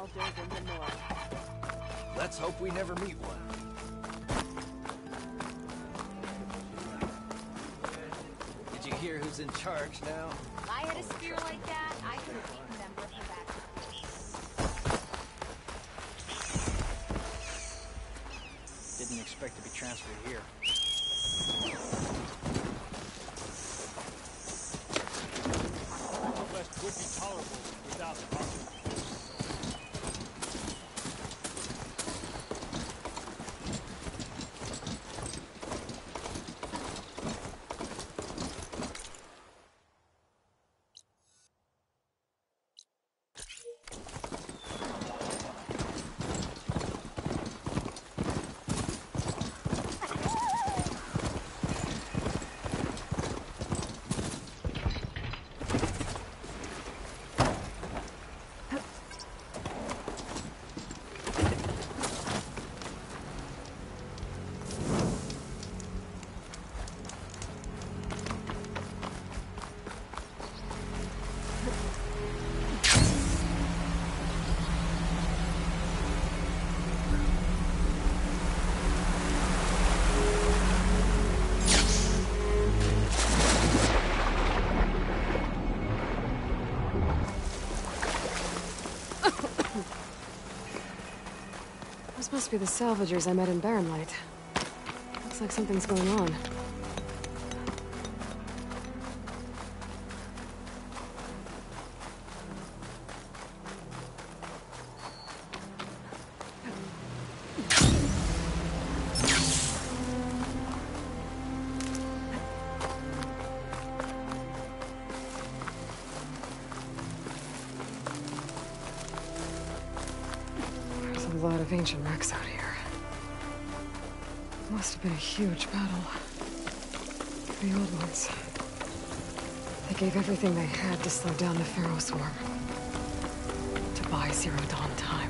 elders in the north. Let's hope we never meet one. Did you hear who's in charge now? If I had a spear like that, I could have beaten them with them back. Didn't expect to be transferred here. West would be tolerable without the hospital. Those must be the salvagers I met in Barrenlight. Looks like something's going on. There's a lot of ancient wrecks out here. Must have been a huge battle. The old ones. They gave everything they had to slow down the Pharaoh swarm. To buy Zero Dawn time.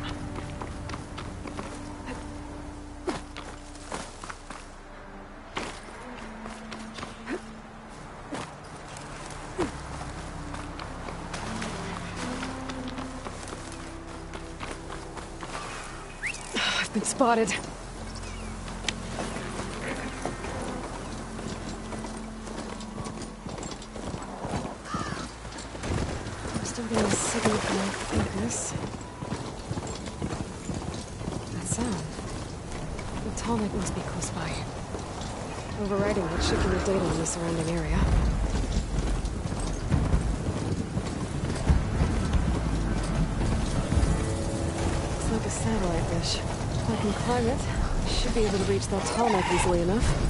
I've been spotted. Something is signal from my focus. That sound. The Tallneck must be close by. Overriding it should give me data on the surrounding area. Looks like a satellite dish. If I can climb it, I should be able to reach that Tallneck easily enough.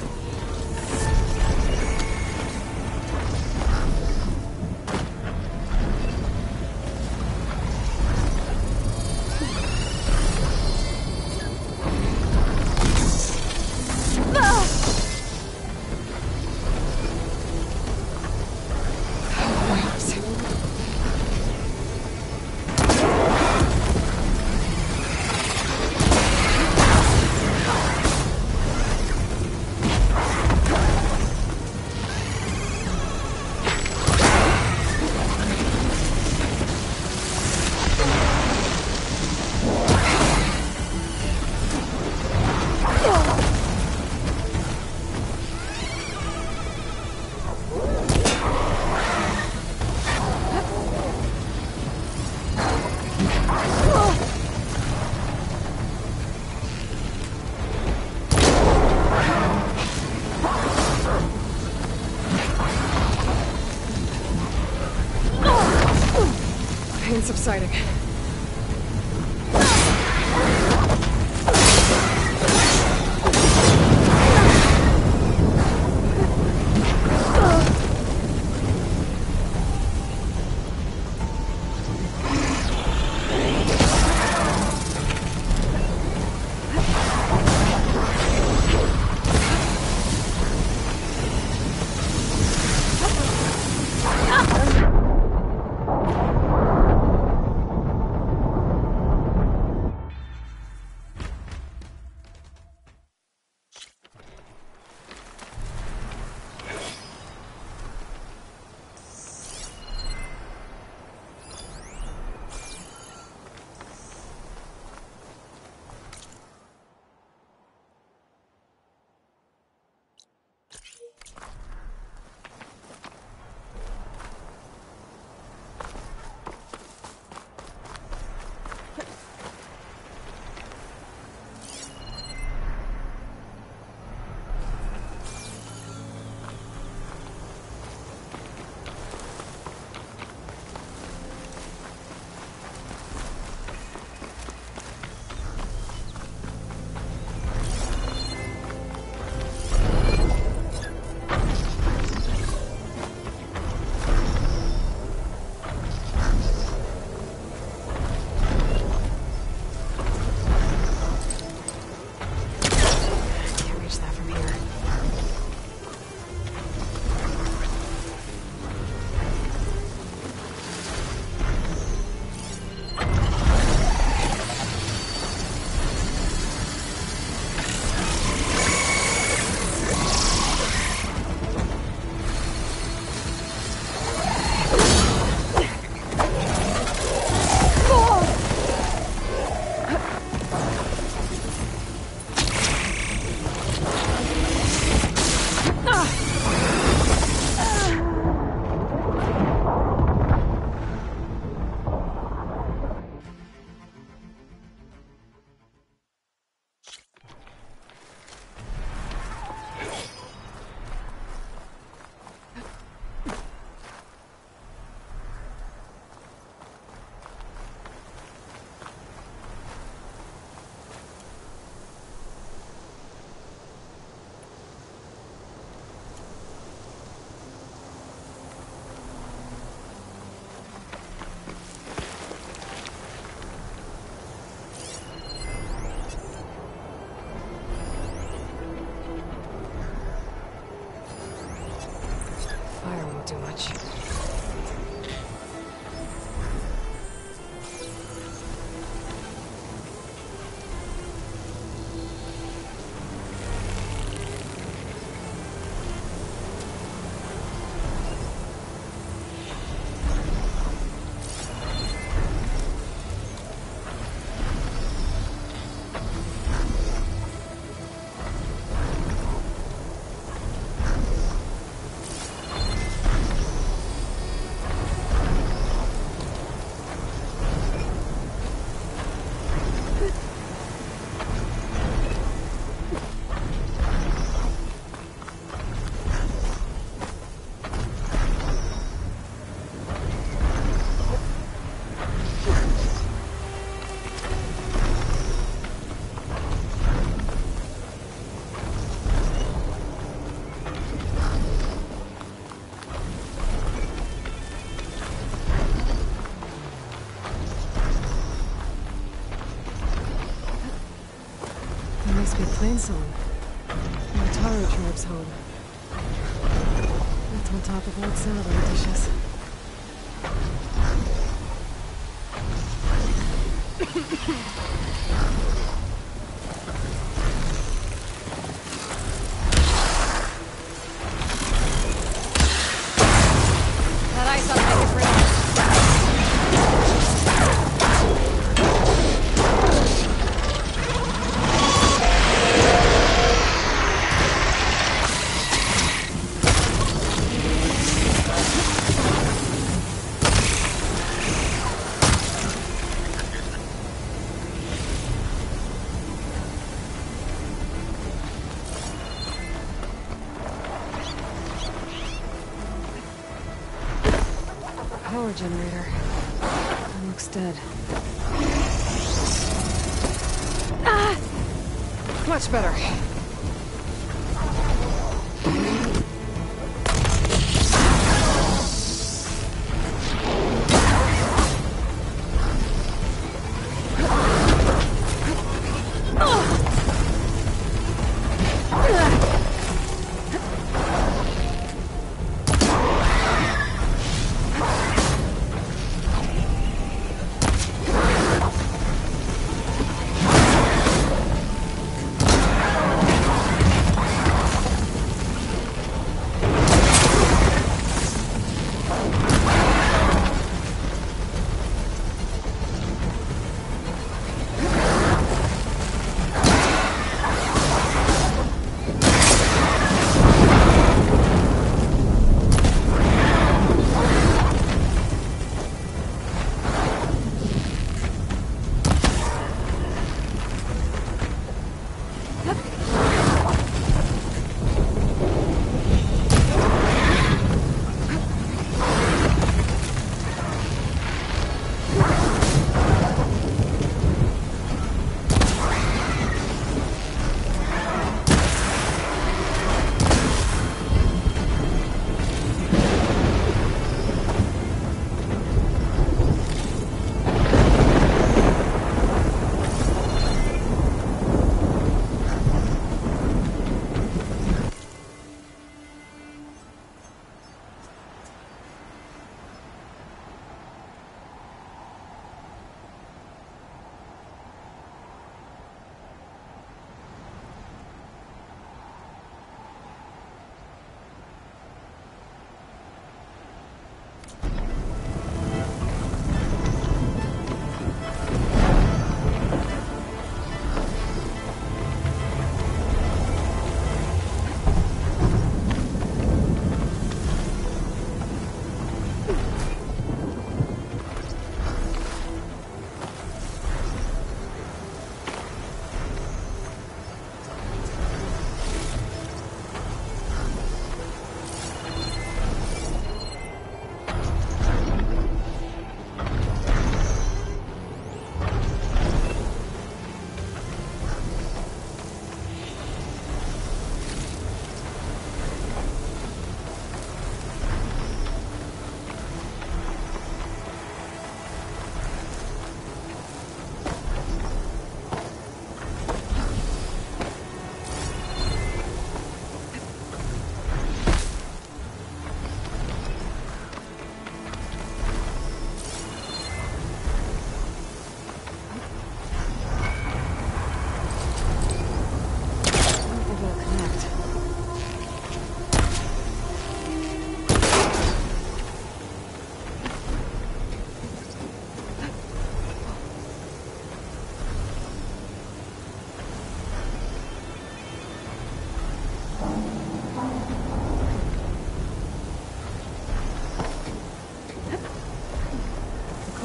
Pain subsiding. won't do much. Plain song. The Taro tribe's home. Built on top of old salad dishes. That ice ought to make it real. Power generator. That looks dead. Ah! Much better.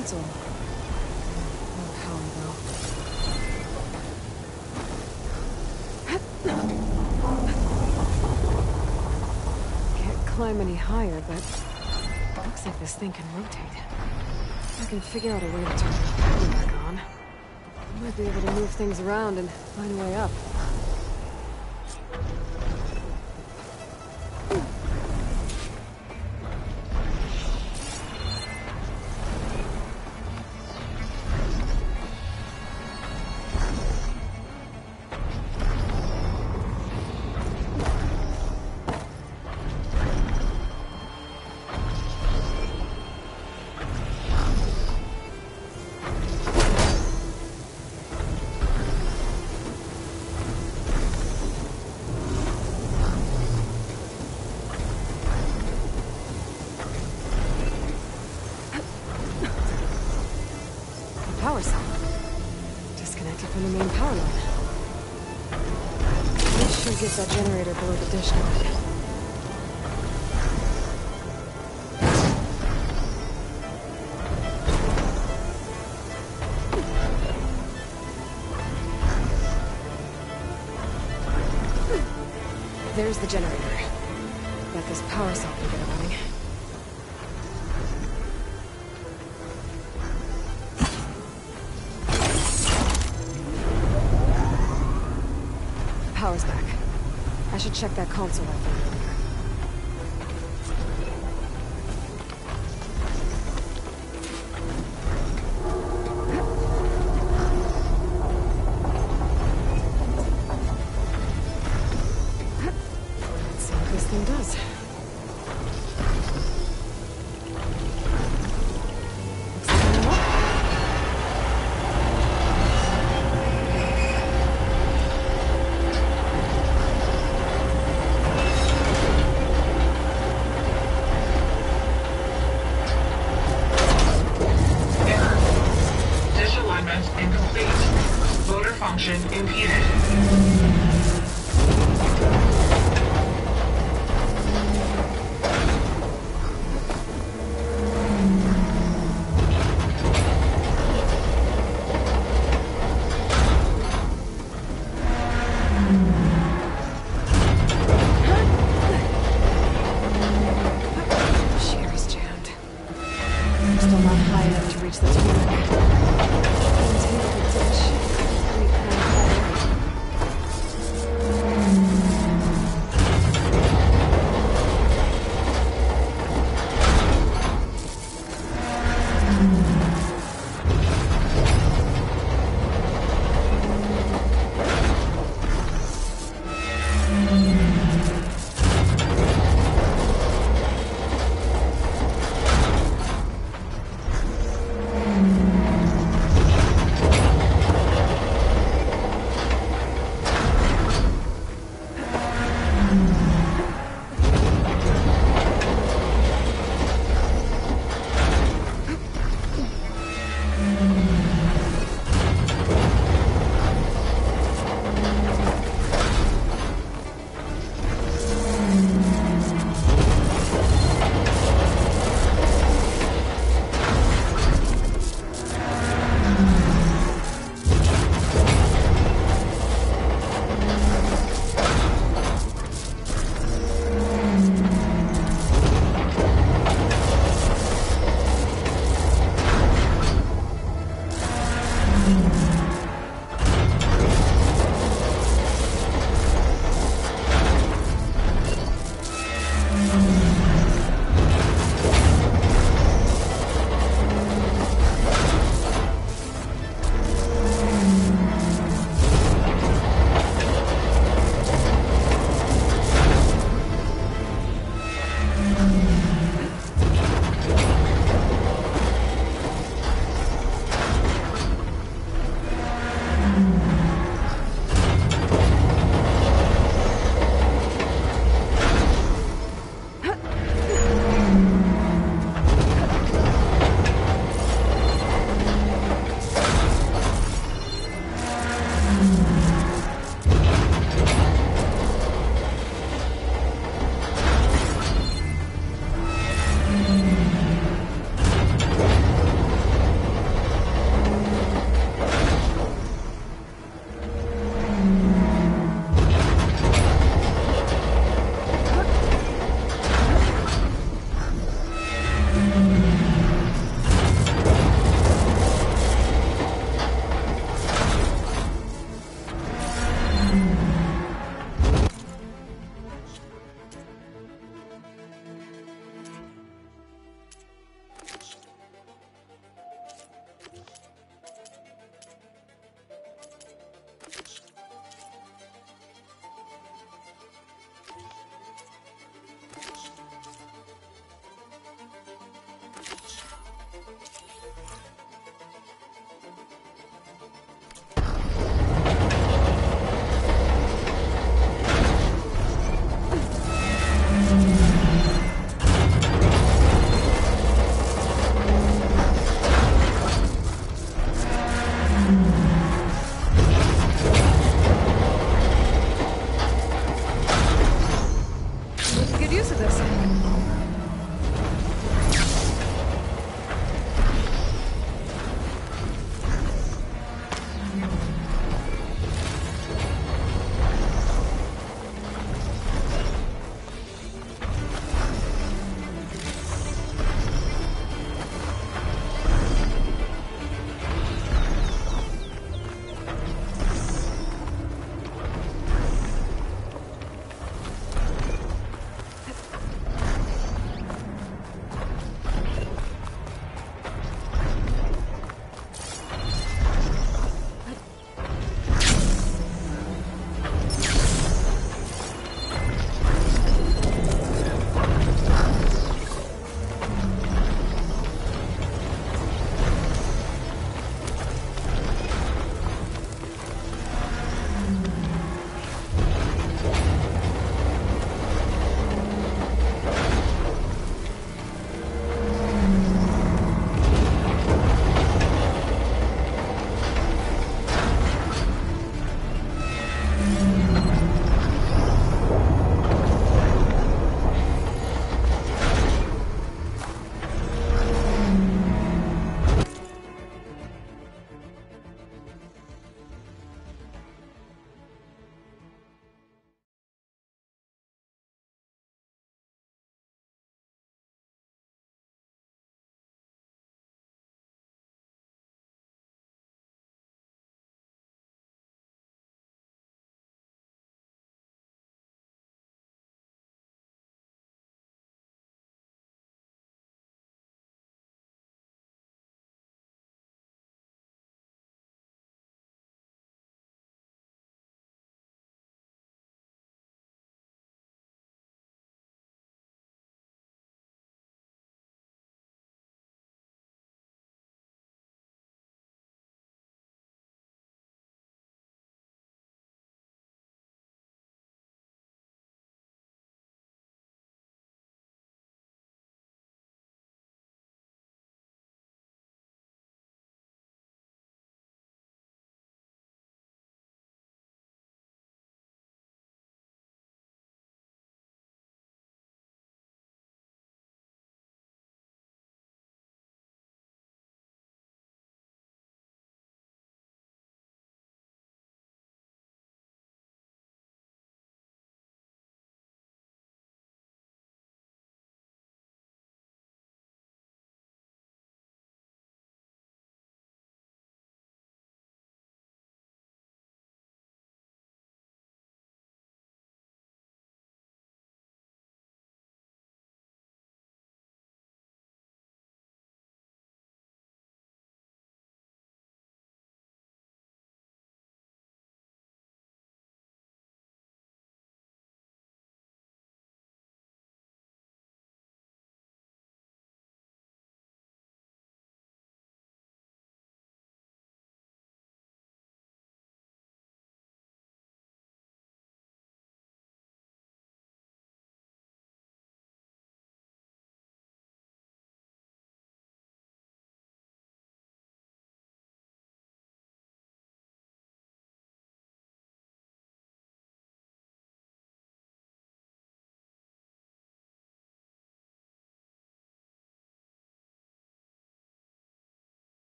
console. No power, though. Can't climb any higher, but looks like this thing can rotate. I can figure out a way to turn the power back on. I might be able to move things around and find a way up. Power cell. Disconnected from the main power line. This should get that generator below the dish going. There's the generator. Bet this power cell can get it running. Power's back. I should check that console I found earlier. Let's see what this thing does. Looks like I'm up. Incomplete. Motor function impeded.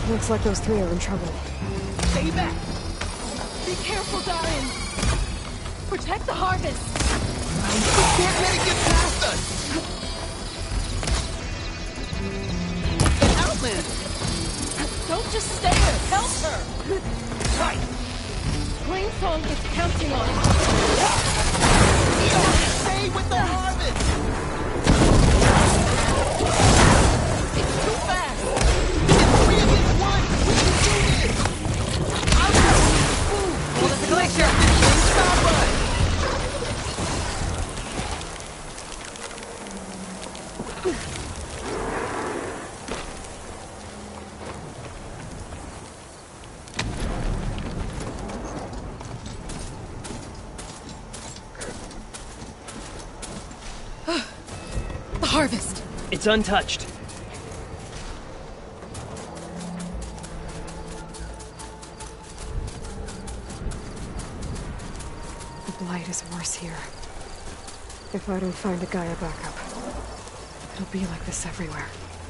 Looks like those three are in trouble. Stay back! Be careful, Darren! Protect the harvest! We can't let it get past us! An outlander! Don't just stay there! Help her! Right! Plainsong is counting on it! Stay with the harvest! It's too fast! It's 3 against 1! We can do this! Hold at the glacier! Stop us! The harvest! It's untouched. The blight is worse here. If I don't find a Gaia backup, it'll be like this everywhere.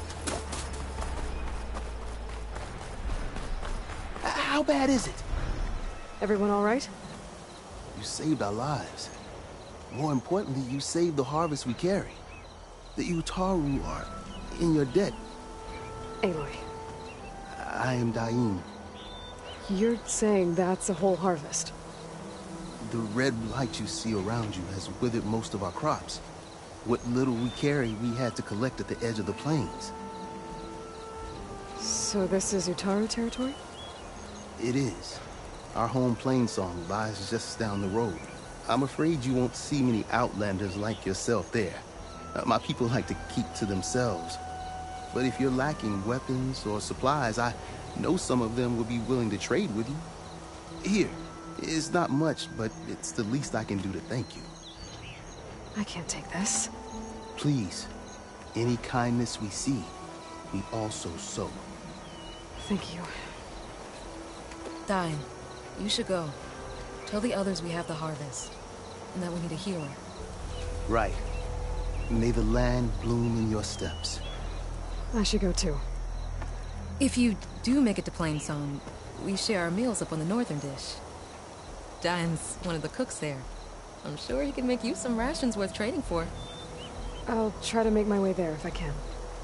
How bad is it? Everyone all right? You saved our lives. More importantly, you saved the harvest we carry. The Utaru are in your debt. Aloy, I am Dain. you're saying that's a whole harvest? The red light you see around you has withered most of our crops. What little we carry, we had to collect at the edge of the plains. So this is Utaru territory? It is. Our home Plainsong lies just down the road. I'm afraid you won't see many outlanders like yourself there. My people like to keep to themselves. But if you're lacking weapons or supplies, I know some of them will be willing to trade with you. Here, it's not much, but it's the least I can do to thank you. I can't take this. Please, any kindness we see, we also sow. Thank you. Dain, you should go. Tell the others we have the harvest, and that we need a healer. Right. May the land bloom in your steps. I should go too. If you do make it to Plainsong, we share our meals up on the northern dish. Dain's one of the cooks there. I'm sure he can make you some rations worth trading for. I'll try to make my way there if I can.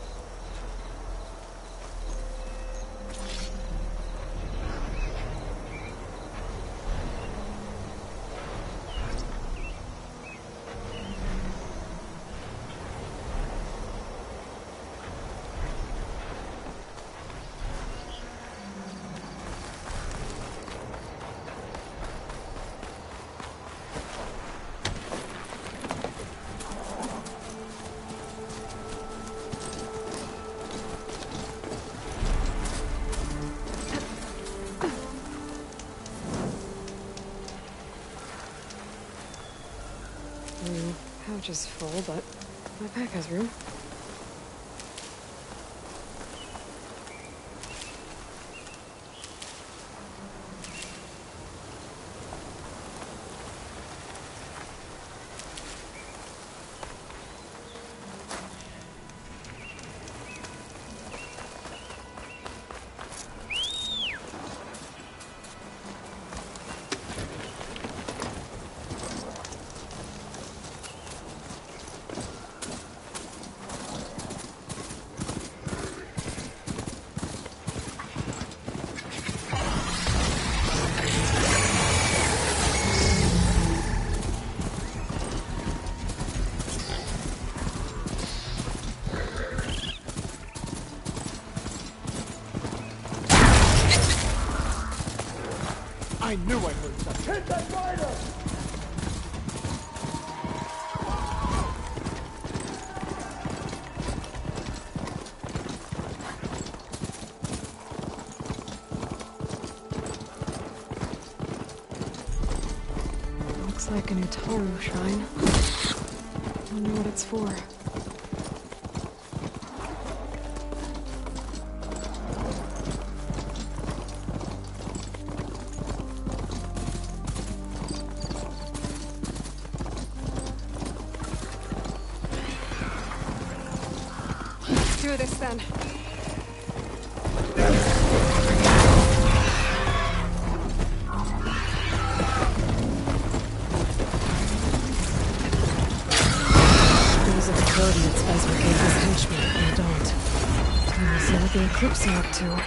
Pouch is full, but my pack has room. I knew I heard something. Hit that rider! Looks like an Utaru shrine. Wonder what it's for. Let's do this then. Eclipse are up to.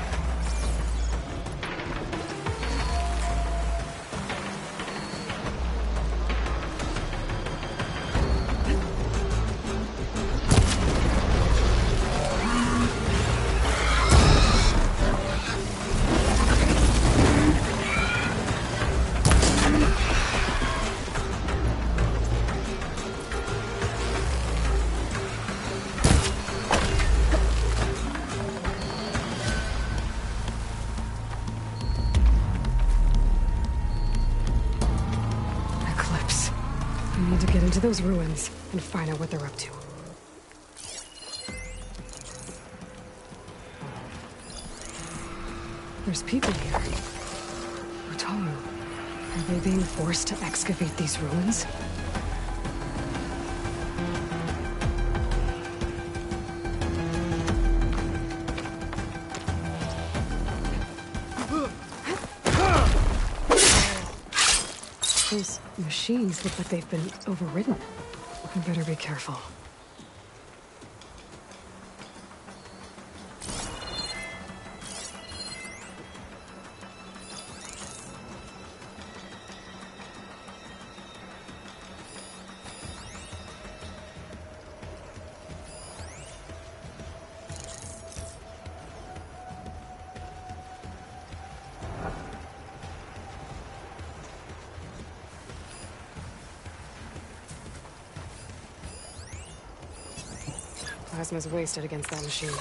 Eclipse. I need to get into those ruins and find out what they're up to. There's people here. Utaru. Are they being forced to excavate these ruins? Those machines look like they've been overridden. I better be careful. Plasma's wasted against that machine.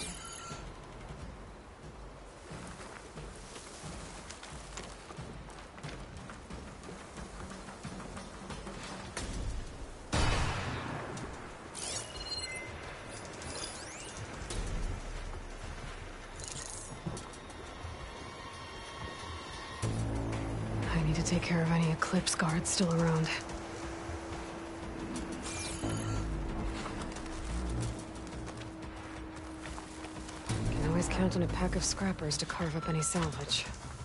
I need to take care of any Eclipse guards still around. Count on a pack of scrappers to carve up any salvage.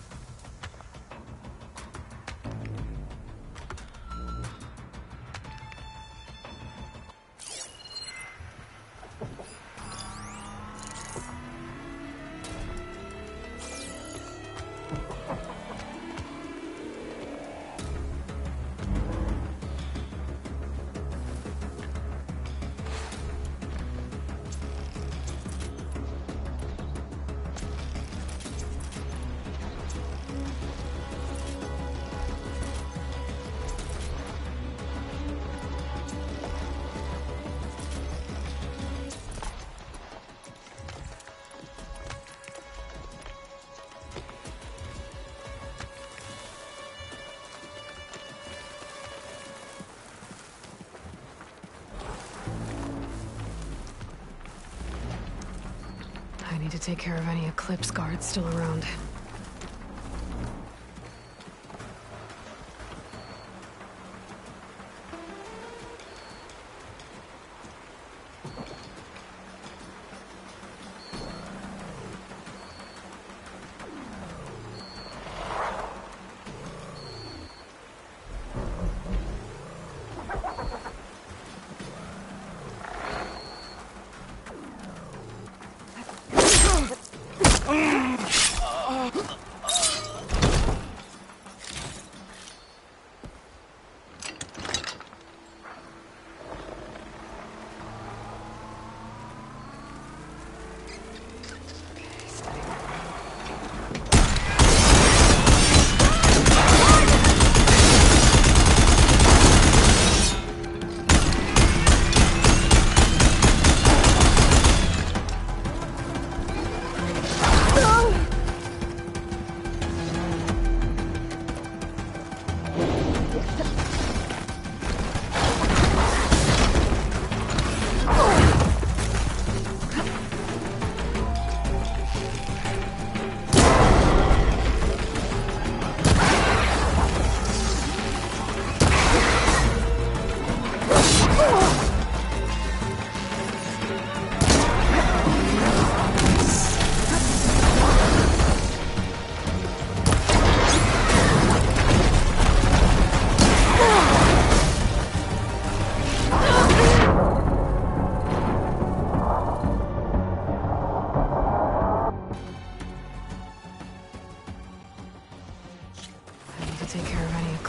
I need to take care of any Eclipse guards still around.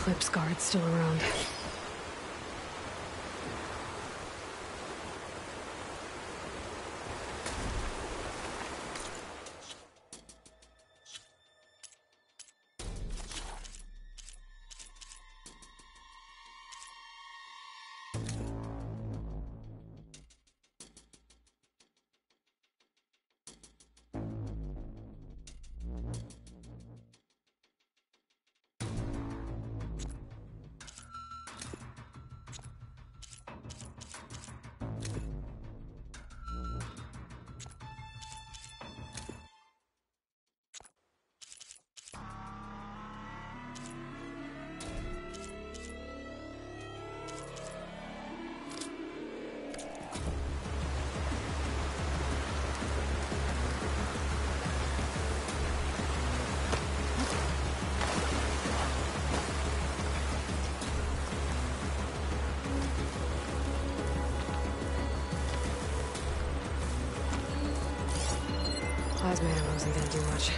Eclipse guards still around. Plasma ammo isn't gonna do much.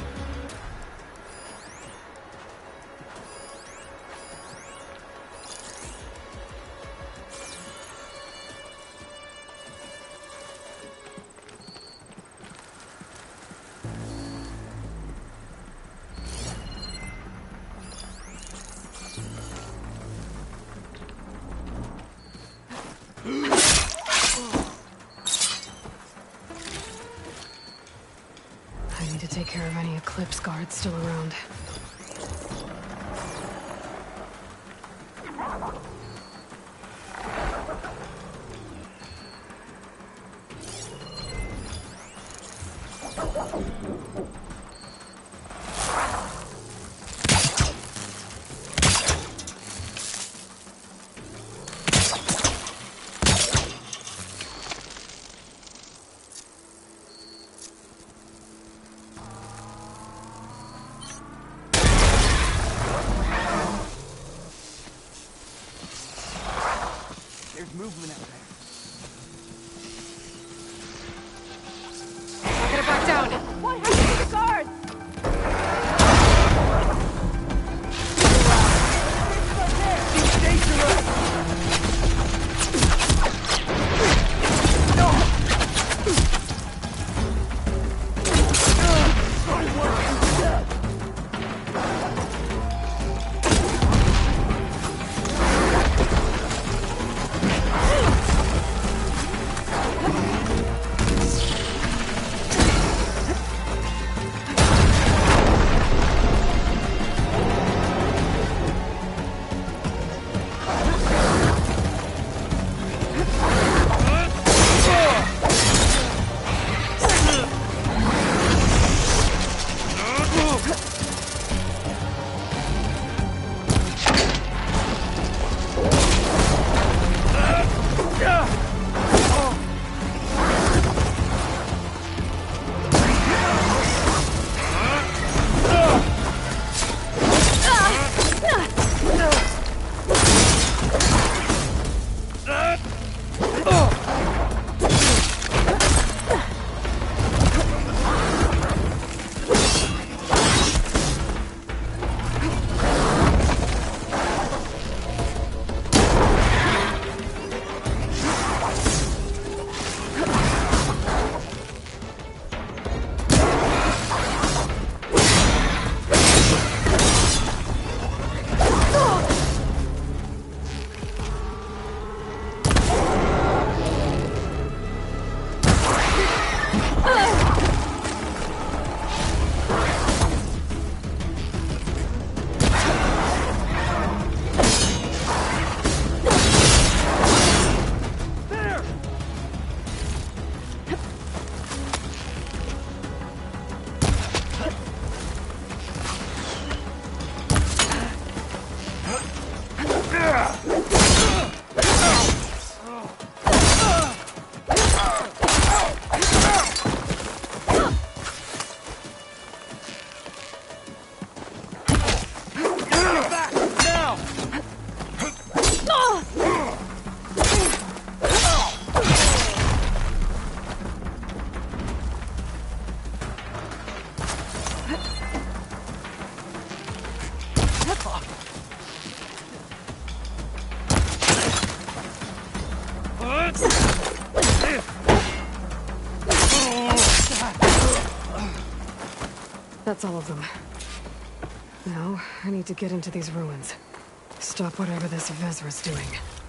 I need to take care of any Eclipse guards still around. There's movement out there. Get it back down! What happened to the guards? That's all of them. Now, I need to get into these ruins. Stop whatever this Vezra's doing.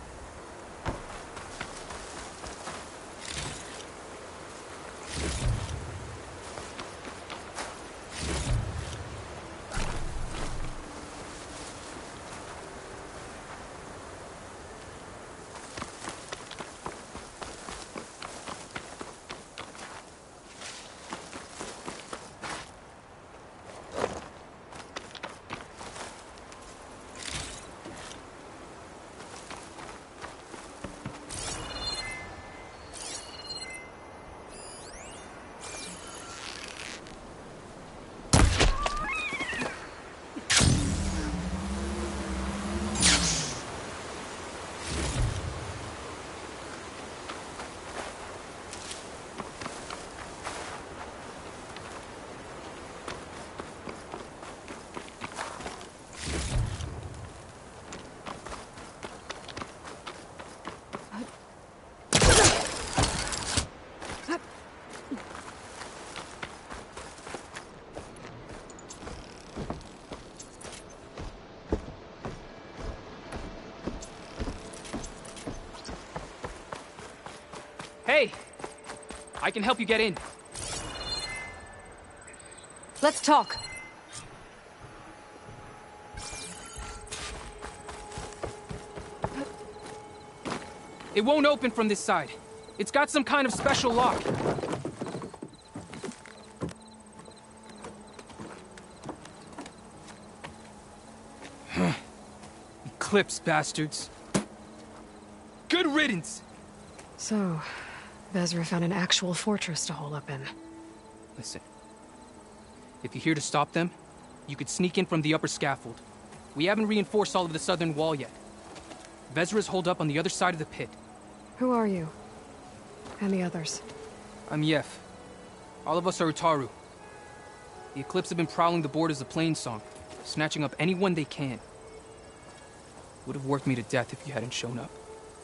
Hey! I can help you get in. Let's talk. It won't open from this side. It's got some kind of special lock. Eclipse, bastards. Good riddance! So, Vezra found an actual fortress to hole up in. Listen. If you're here to stop them, you could sneak in from the upper scaffold. We haven't reinforced all of the southern wall yet. Vezra's holed up on the other side of the pit. Who are you? And the others? I'm Yef. All of us are Utaru. The Eclipse have been prowling the borders of Plainsong, snatching up anyone they can. Would have worked me to death if you hadn't shown up.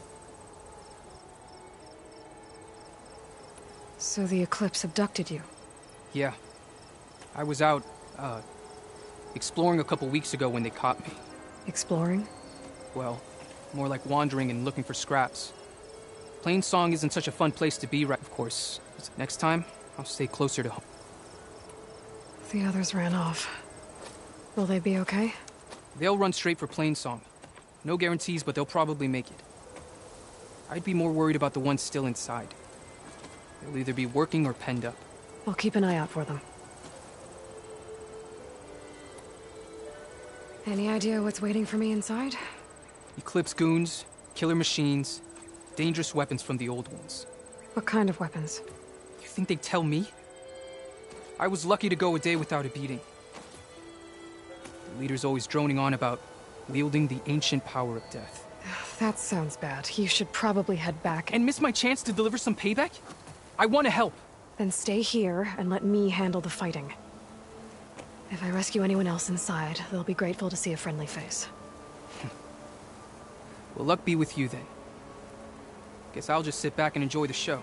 So the Eclipse abducted you? Yeah. I was out, exploring a couple weeks ago when they caught me. Exploring? Well, more like wandering and looking for scraps. Plainsong isn't such a fun place to be, right? Of course. Next time, I'll stay closer to home. The others ran off. Will they be okay? They'll run straight for Plainsong. No guarantees, but they'll probably make it. I'd be more worried about the ones still inside. They'll either be working or penned up. I'll keep an eye out for them. Any idea what's waiting for me inside? Eclipse goons, killer machines, dangerous weapons from the old ones. What kind of weapons? You think they'd tell me? I was lucky to go a day without a beating. The leader's always droning on about wielding the ancient power of death. That sounds bad. You should probably head back And miss my chance to deliver some payback? I want to help. Then stay here and let me handle the fighting. If I rescue anyone else inside, they'll be grateful to see a friendly face. Well, luck be with you then. Guess I'll just sit back and enjoy the show.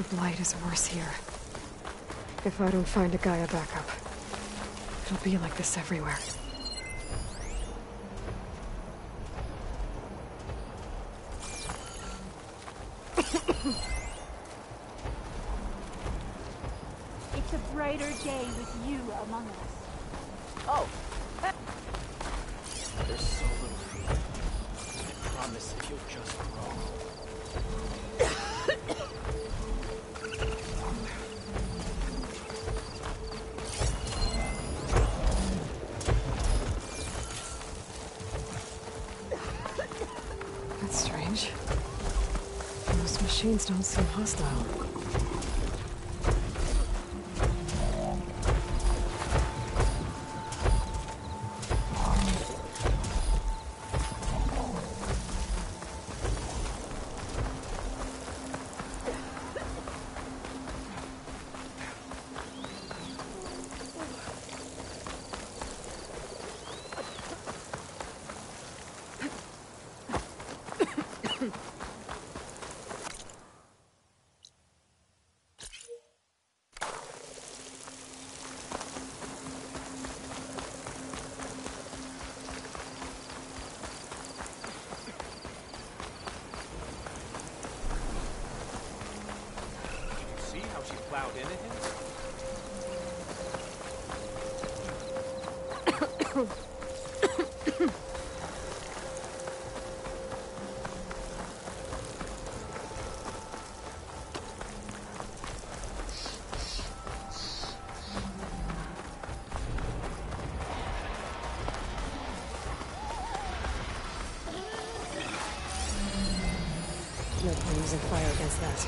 The blight is worse here. If I don't find a Gaia backup, it'll be like this everywhere. It's a brighter day with you among us. Oh! There's so little fear. I promise if you'll just grow. That's strange. Most machines don't seem hostile. Plowed into him? No point using fire against that.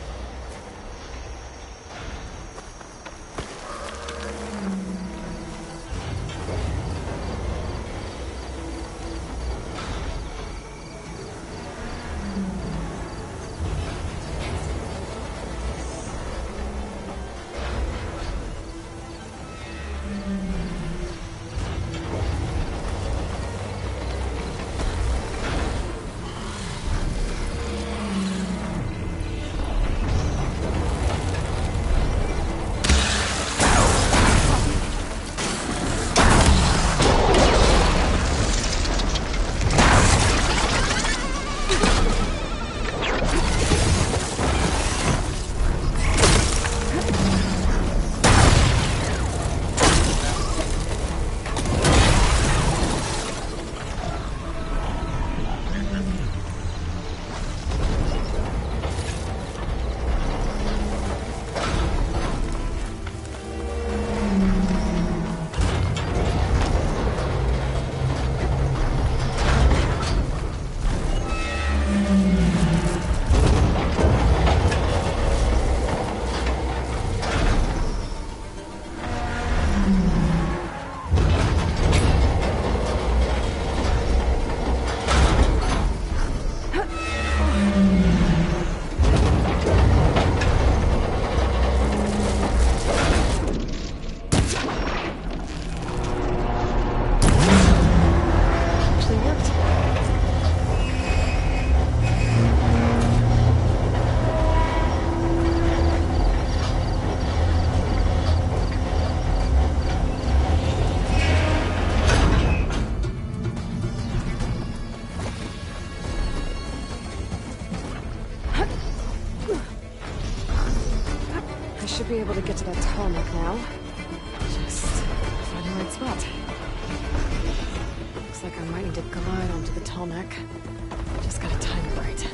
Should be able to get to that tarmac now. Just find the right spot. Looks like I might need to glide onto the tarmac. Just gotta time it right.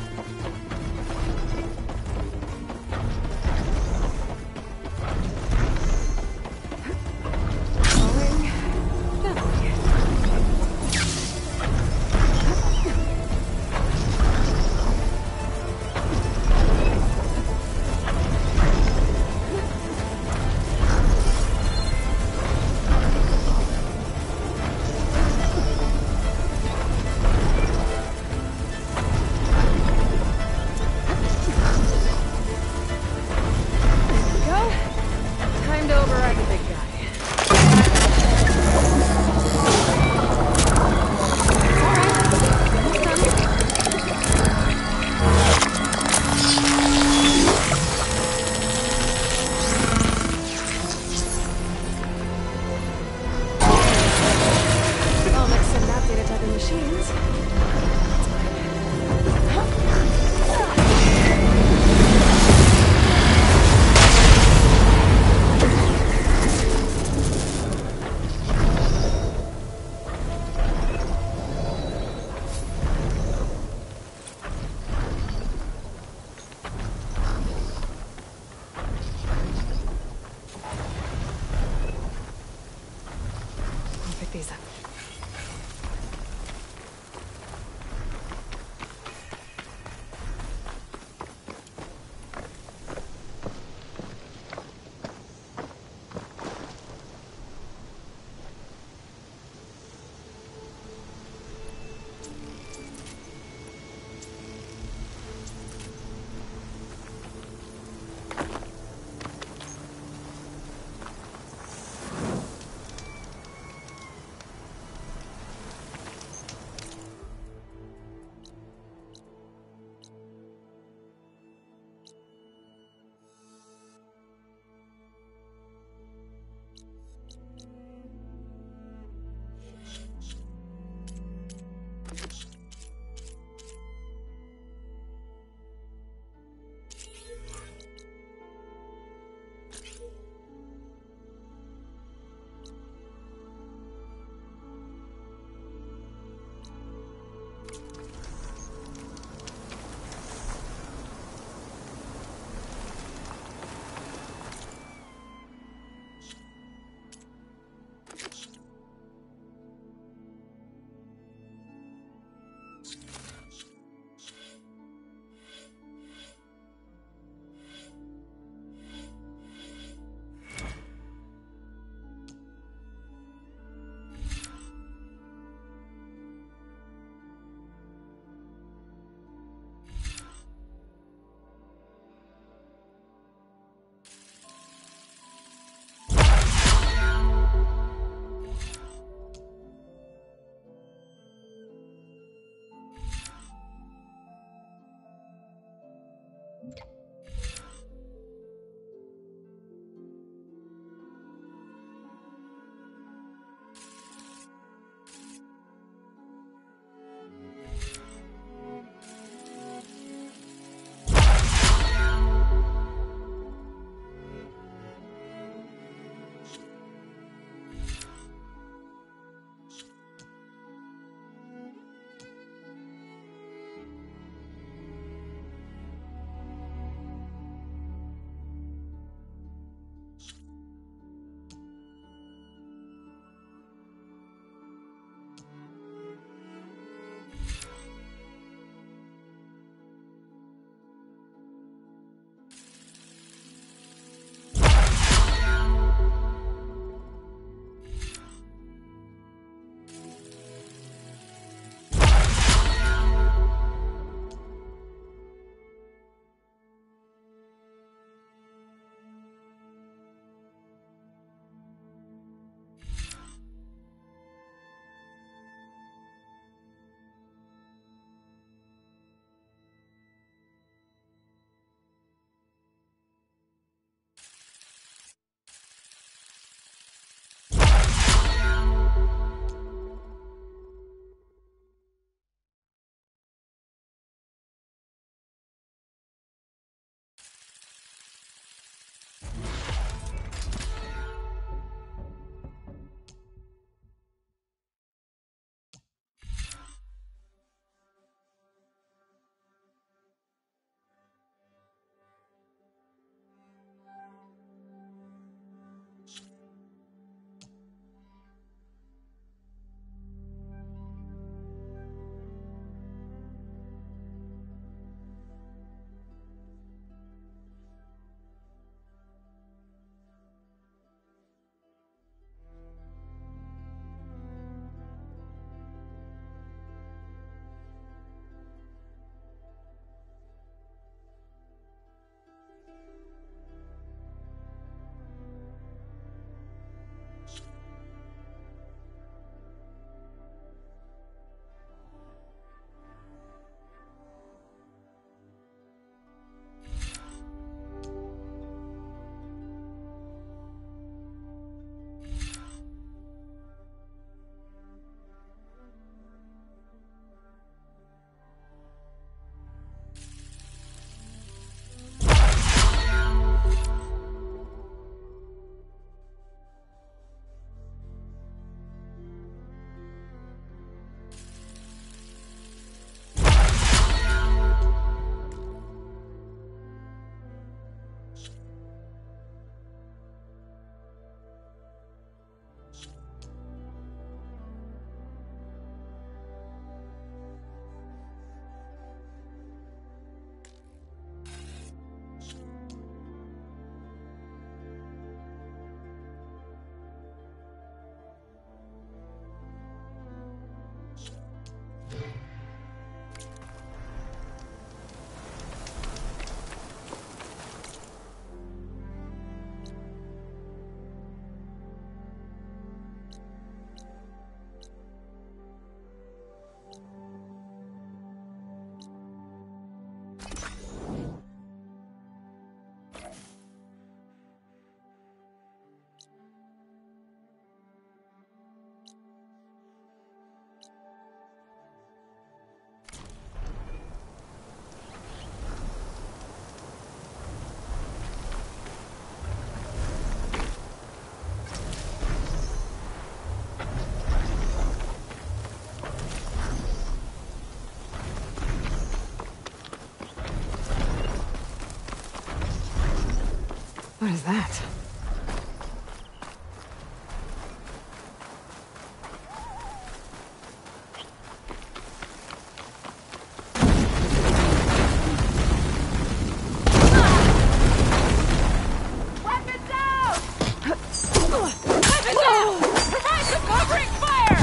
What is that? Weapons out! Weapons out! Provide some covering fire!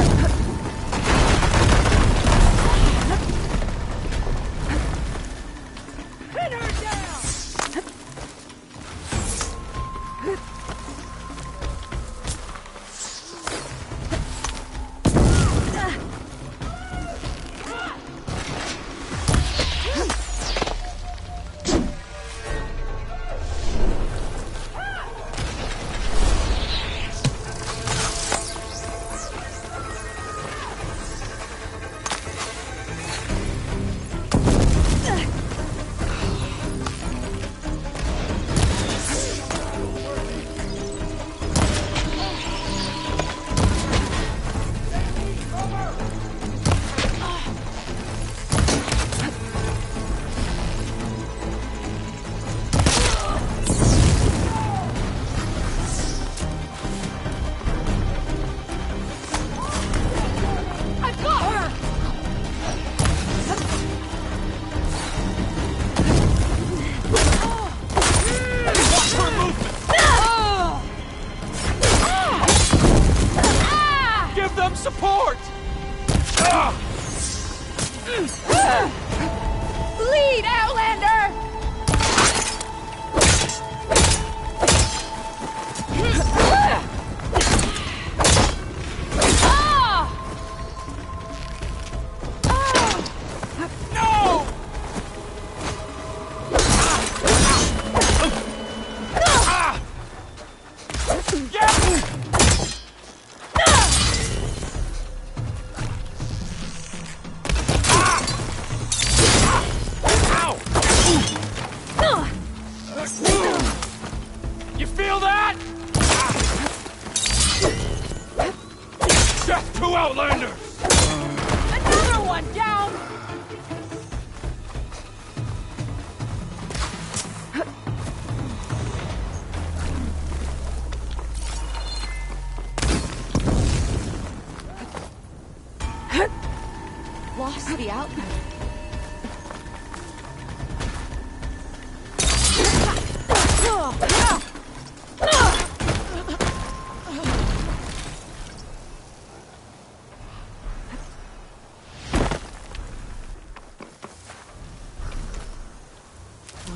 Pin her down!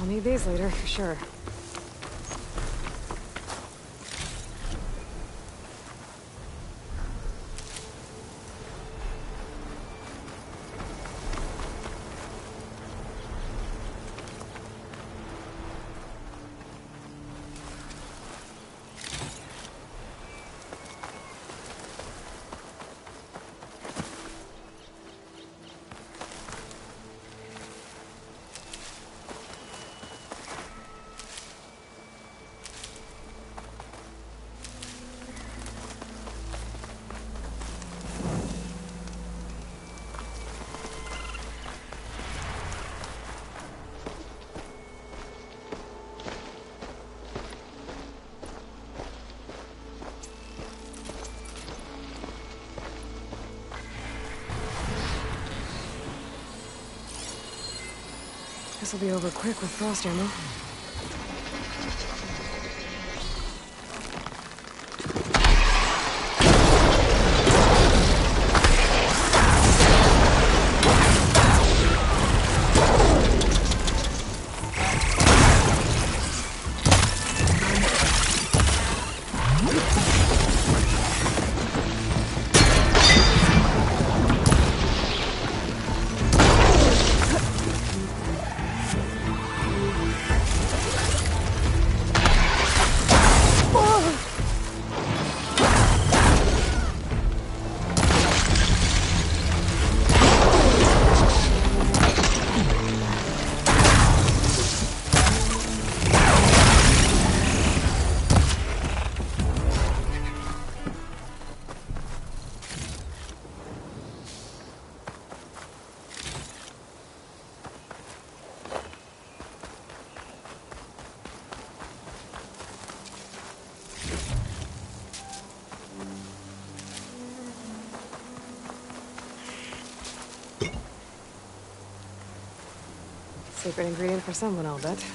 I'll need these later, for sure. This'll be over quick with frost armor. Secret ingredient for someone, I'll bet.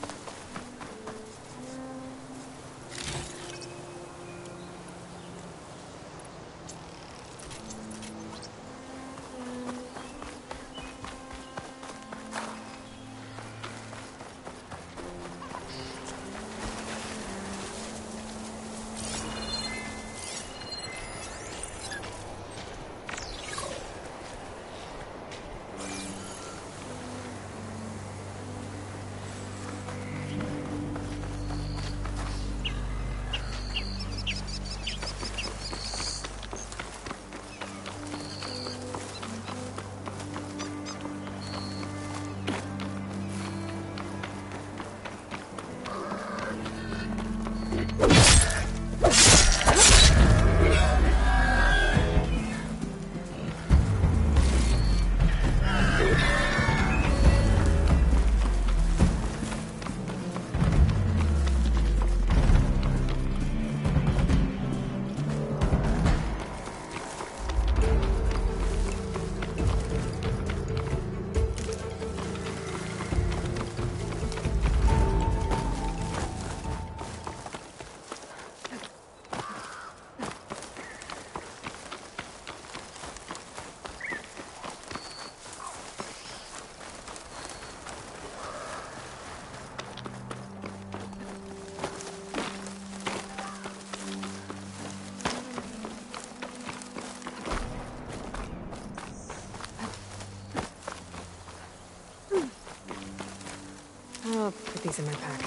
I'll put these in my pack.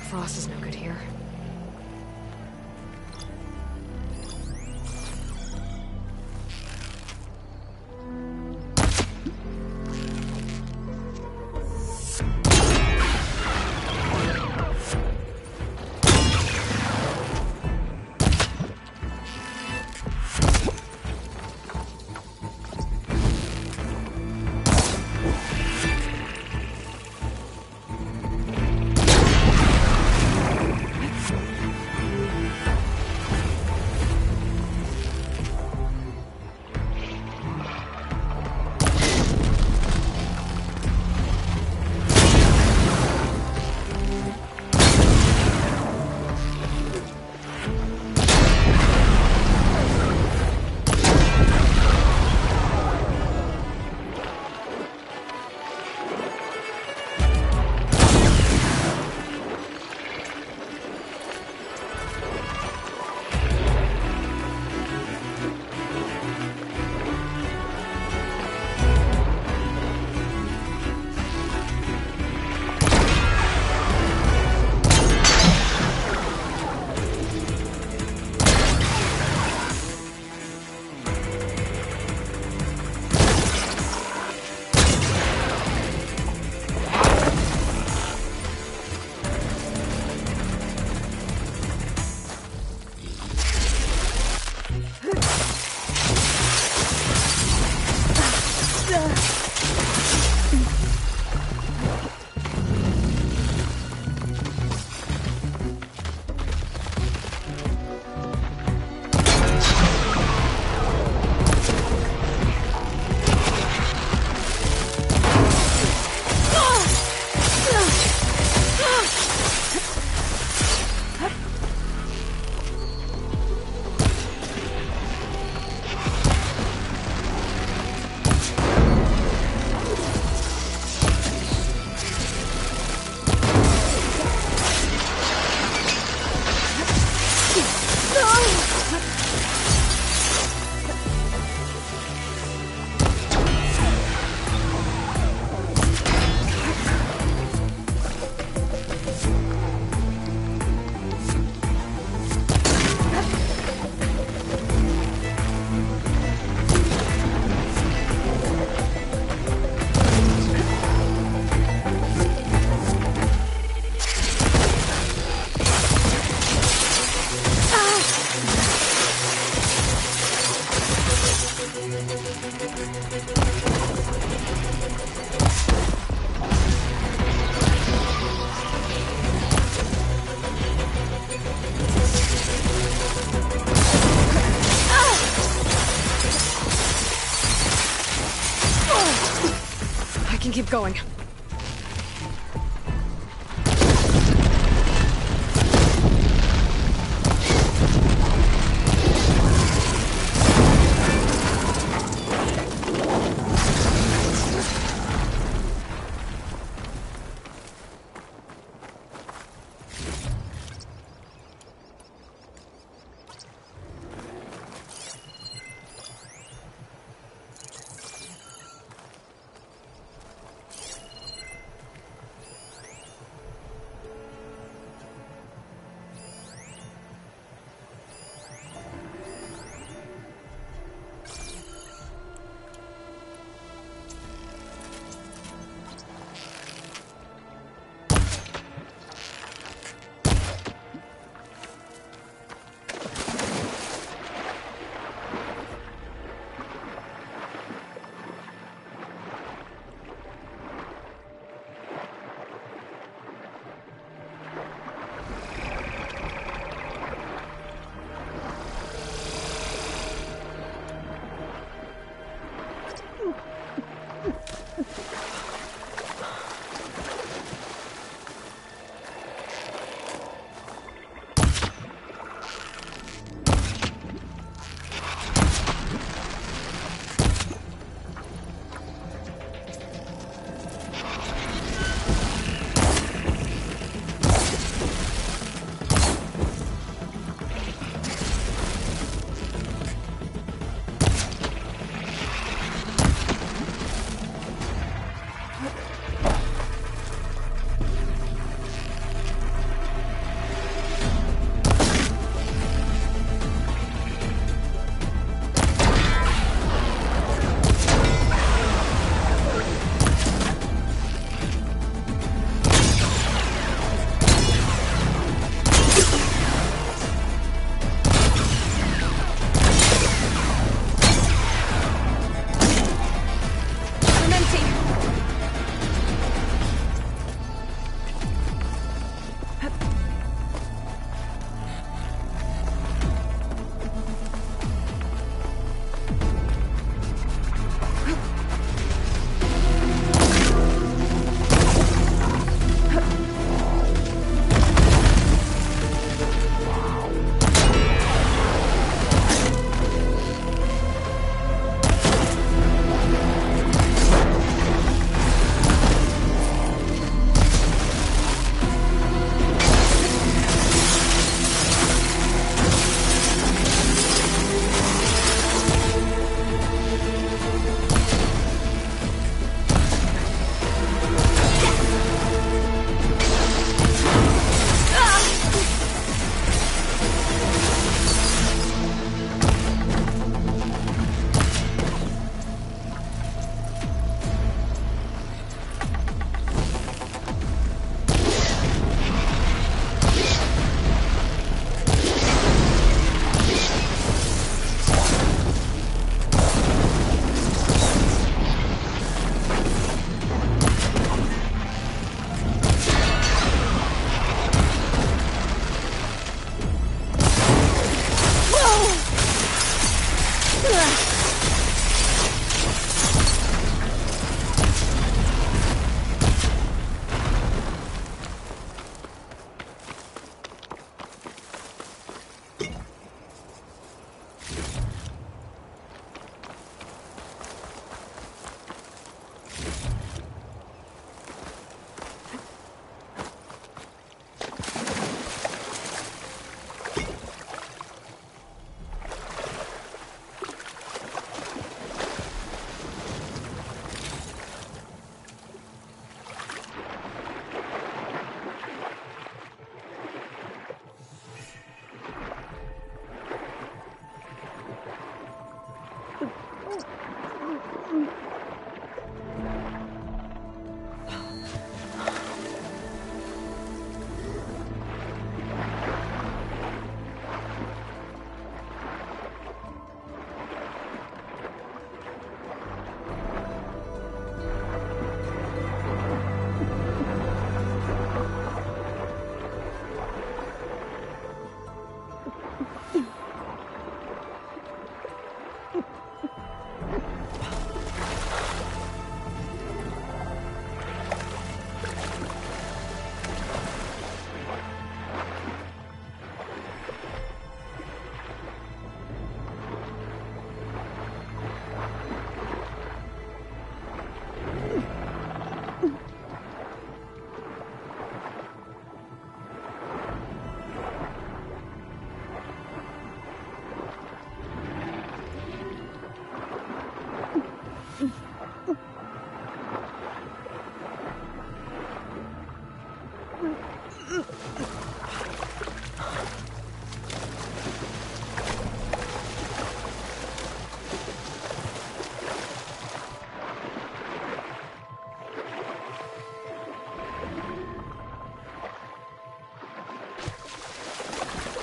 Frost is no good here. Keep going.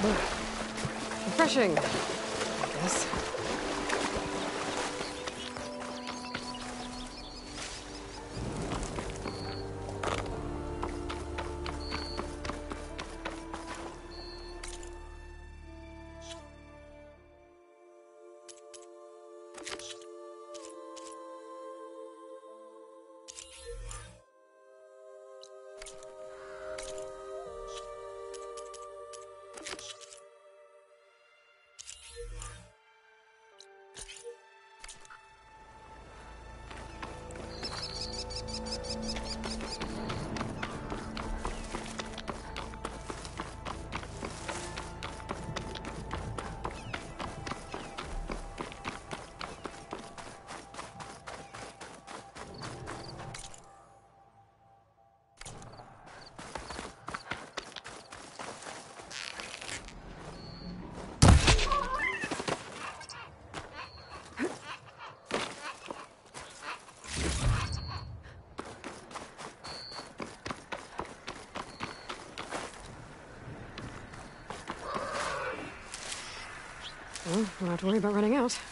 Refreshing, I guess. Well, don't have to worry about running out.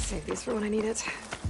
Save these for when I need it.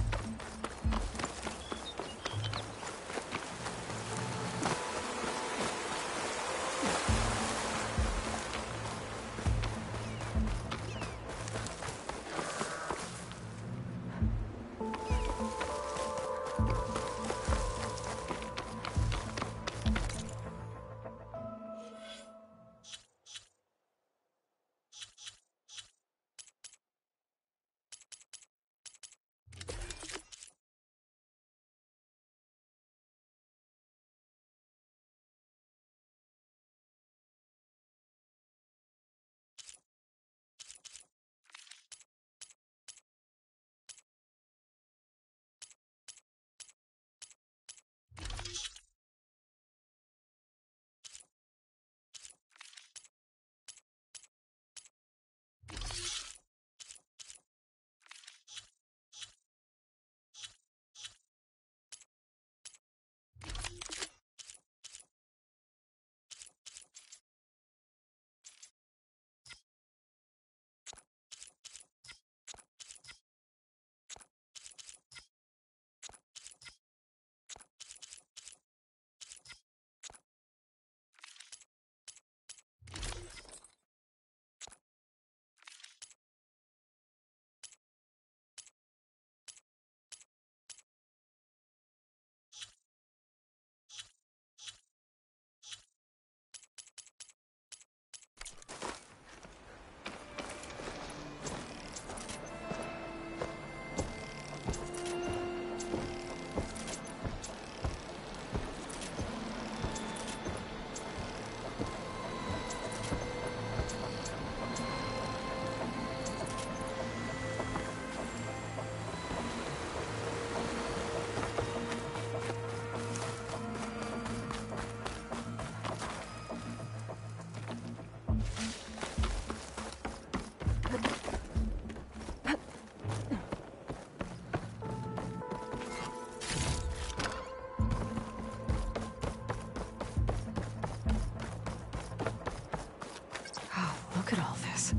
Look at all this.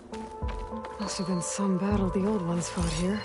Must have been some battle the old ones fought here.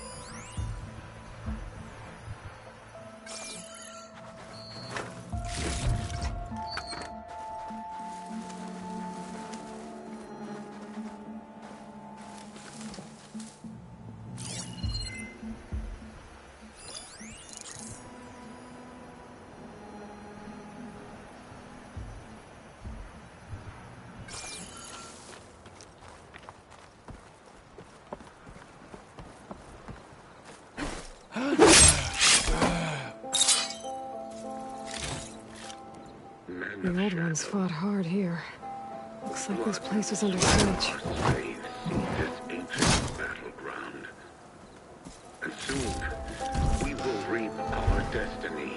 The old ones fought hard here. Looks like this place was under siege. This ancient battleground. And soon, we will reap our destiny.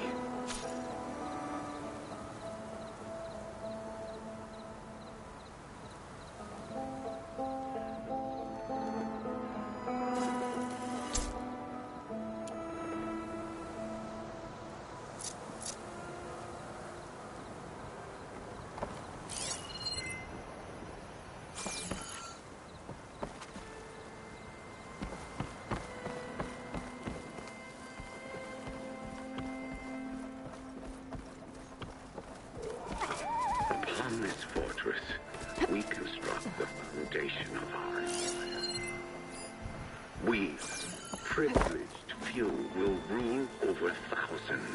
Upon this fortress, we construct the foundation of our empire. We, privileged few, will rule over thousands.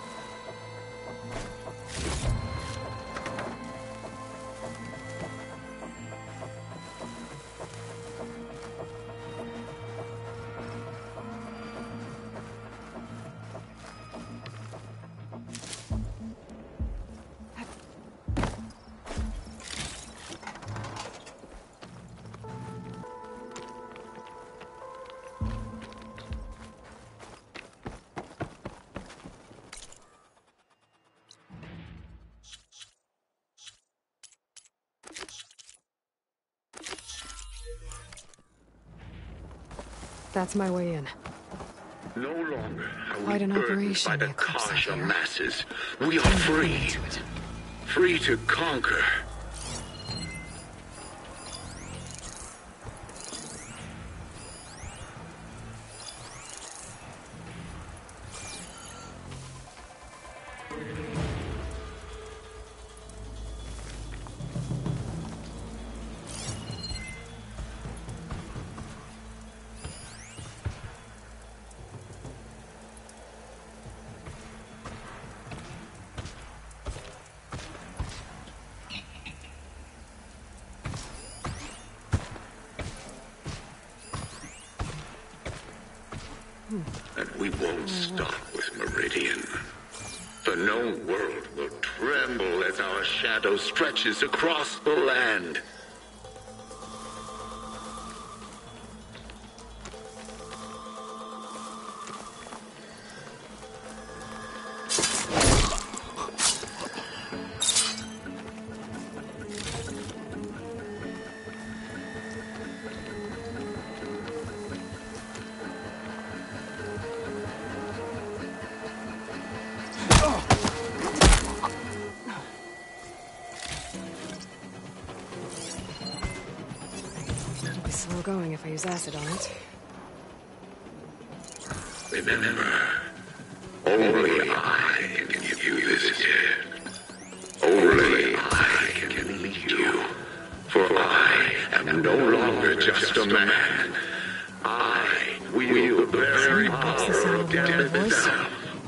That's my way in. No longer are we Quite an burdened operation, by the the Eclipse out Kasha here. masses. We are free. Free to conquer. And we won't stop with Meridian. The known world will tremble as our shadow stretches across the land. It'll be slow going if I use acid on it. Remember, only I can give you this gift. Only I can lead you. For I am no longer just a man. I wield the very power of death itself.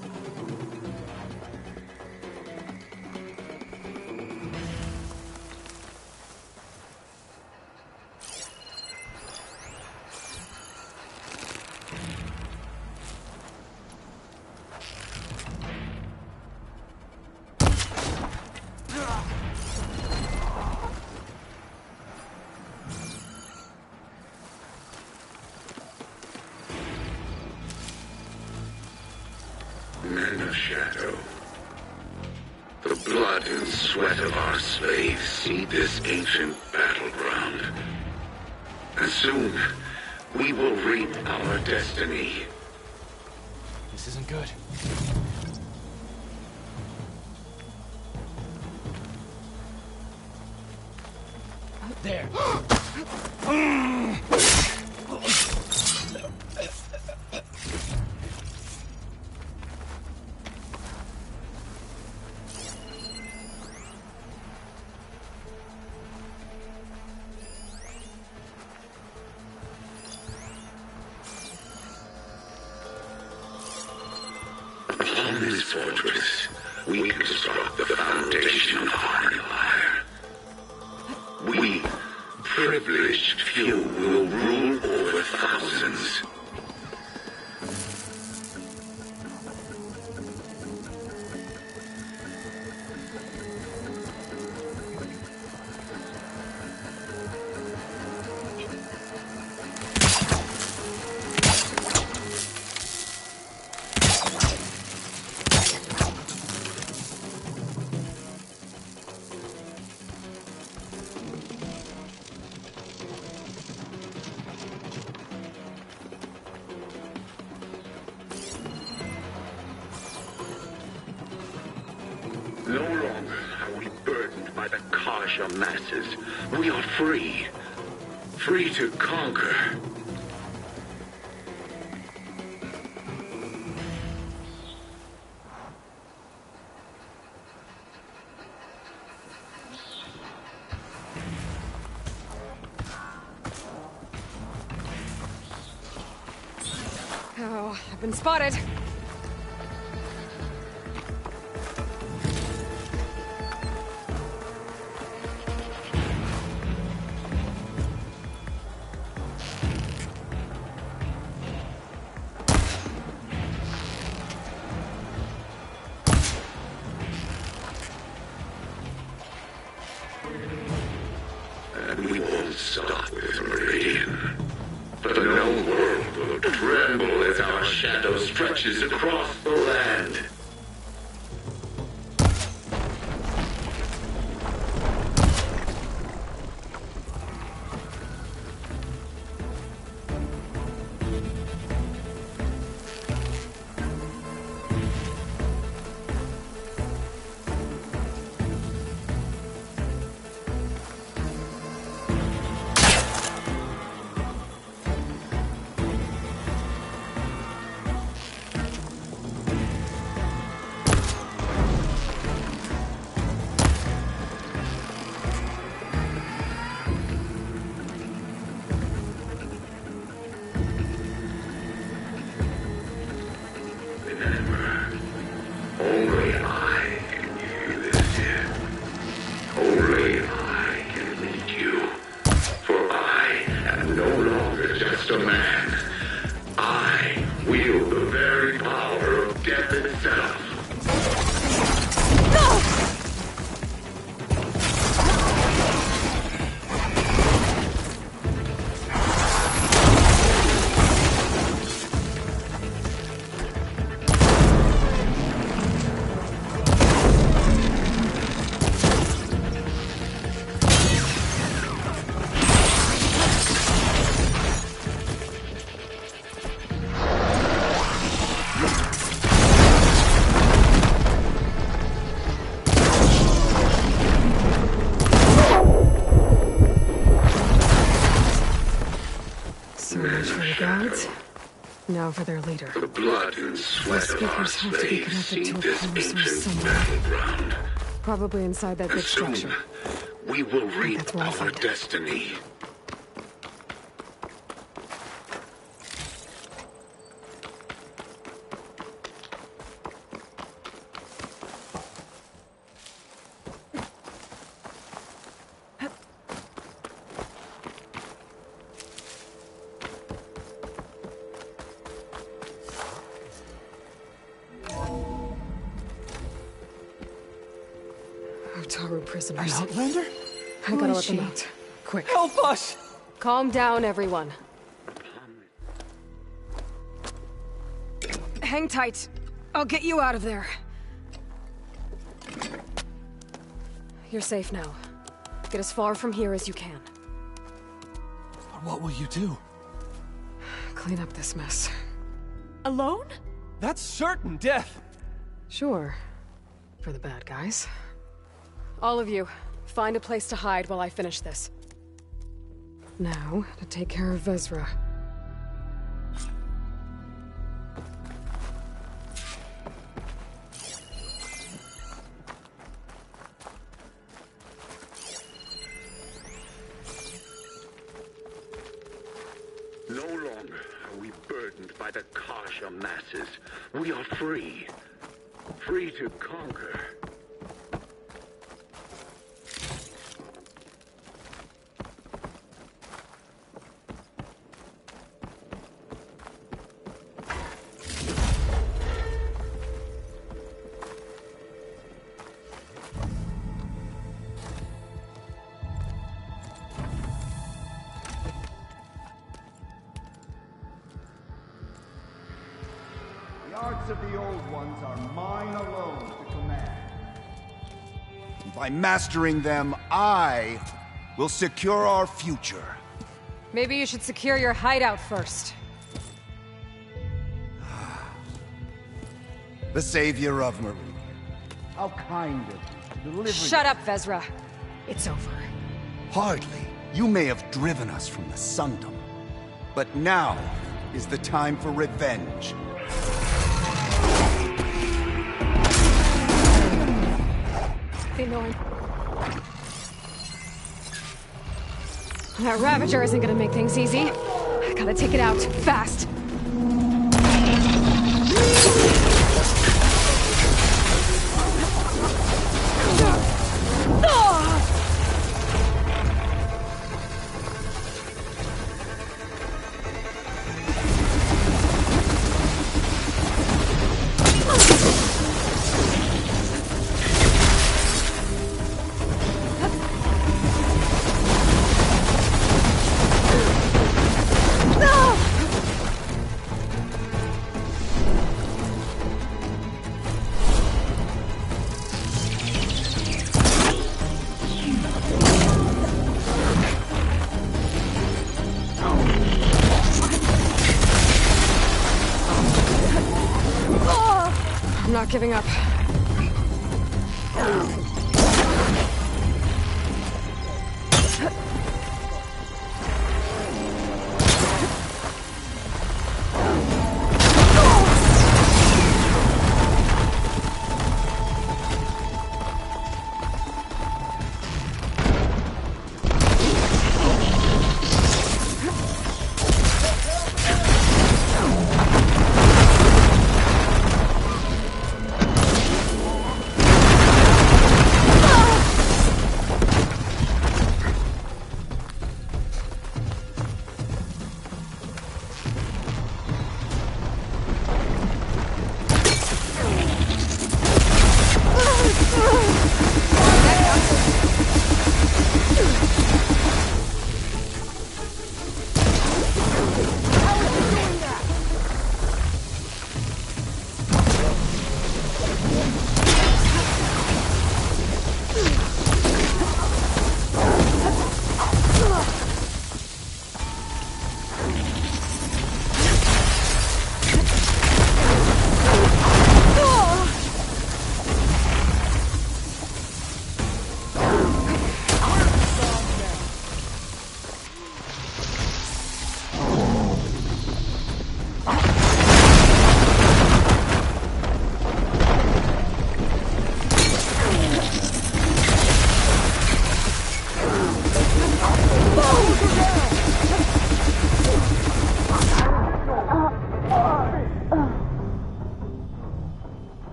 Men of Shadow, the blood and sweat of our slaves seed this ancient battleground. And soon, we will reap our destiny. This isn't good. There. Upon this fortress, we construct the foundation of our empire. We, privileged few, will rule over thousands. No longer are we burdened by the Kaja masses. We are free. Free to conquer. Oh, I've been spotted. And we won't stop with Meridian. The known world will tremble as our shadow stretches across the land. guards. Now for their leader. The blood and sweat of our Speakers have to be slaves connected seed to a this power source ancient somewhere. battleground. Probably inside that big Soon, structure. we will reap That's where I'll our find it. destiny. Utaru prisoners. An Outlander? I gotta let them out. Quick. Help us! Calm down, everyone. Hang tight. I'll get you out of there. You're safe now. Get as far from here as you can. But what will you do? Clean up this mess. Alone? That's certain death! Sure. For the bad guys. All of you, find a place to hide while I finish this. Now, to take care of Vezra. No longer are we burdened by the Kasha masses. We are free. Free to conquer. The arts of the Old Ones are mine alone to command. And by mastering them, I will secure our future. Maybe you should secure your hideout first. The savior of Marine. How kind of you to deliver. Shut up, Vezra. It's over. Hardly. You may have driven us from the Sundom. But now is the time for revenge. They know I'm... That Ravager isn't gonna make things easy. I gotta take it out, fast. I'm not giving up.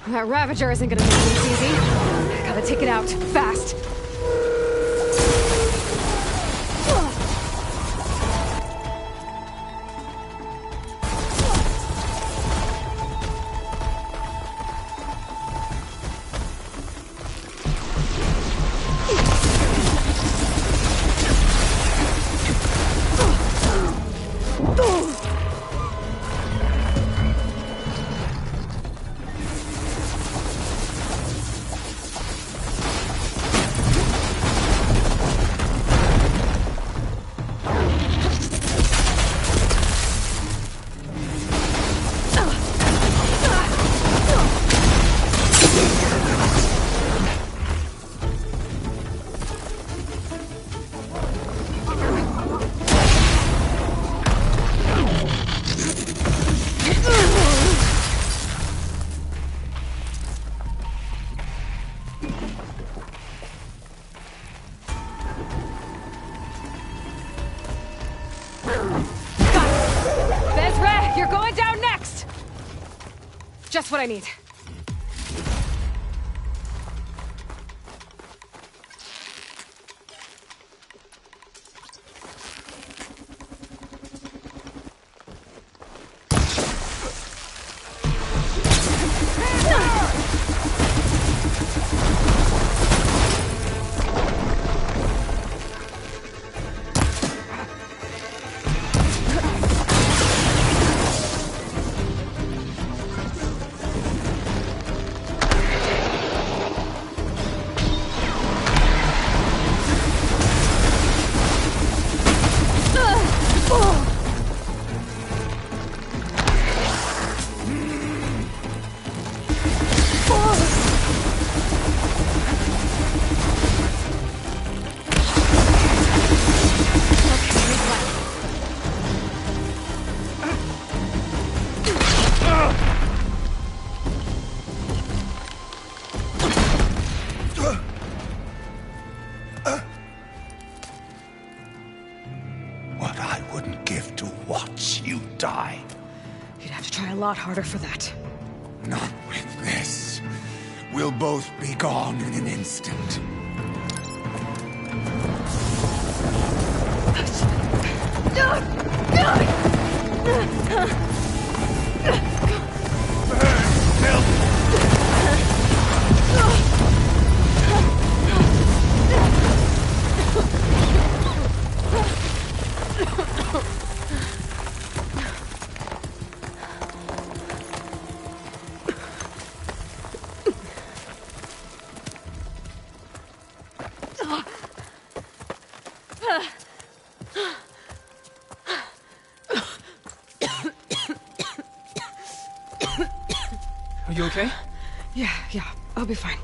That Ravager isn't gonna make things easy. I gotta take it out, fast. Bezra, you're going down next! Just what I need. What I wouldn't give to watch you die. You'd have to try a lot harder for that. Not with this. We'll both be gone in an instant. Are you okay? Yeah, I'll be fine.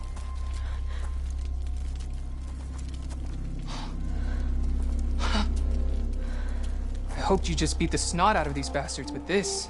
I hoped you just beat the snot out of these bastards, but this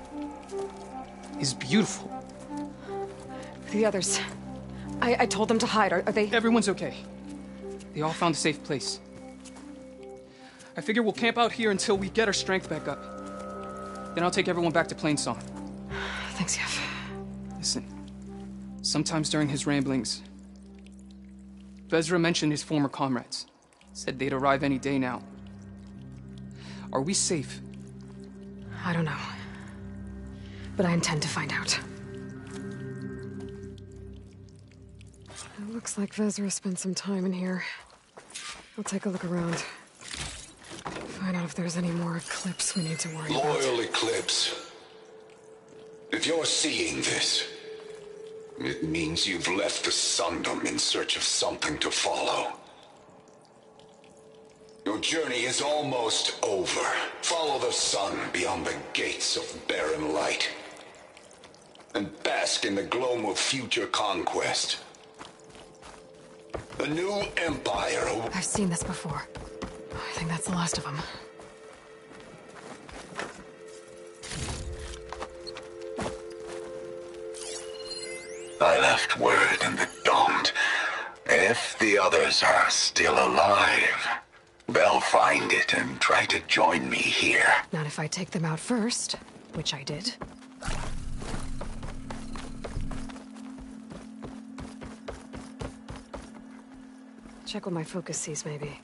is beautiful. The others. I told them to hide. Are they... Everyone's okay. They all found a safe place. I figure we'll camp out here until we get our strength back up. Then I'll take everyone back to Plainsong. Thanks, Yev. Listen, sometimes during his ramblings, Bezra mentioned his former comrades. Said they'd arrive any day now. Are we safe? I don't know. But I intend to find out. It looks like Vezra spent some time in here. I'll take a look around. Find out if there's any more Eclipse we need to worry about. Loyal Eclipse. If you're seeing this, it means you've left the Sundom in search of something to follow. Your journey is almost over. Follow the sun beyond the gates of barren light. And bask in the gloam of future conquest. The new empire... I've seen this before. I think that's the last of them. I left word in the Daunt. If the others are still alive, they'll find it and try to join me here. Not if I take them out first, which I did. Check what my focus sees, maybe.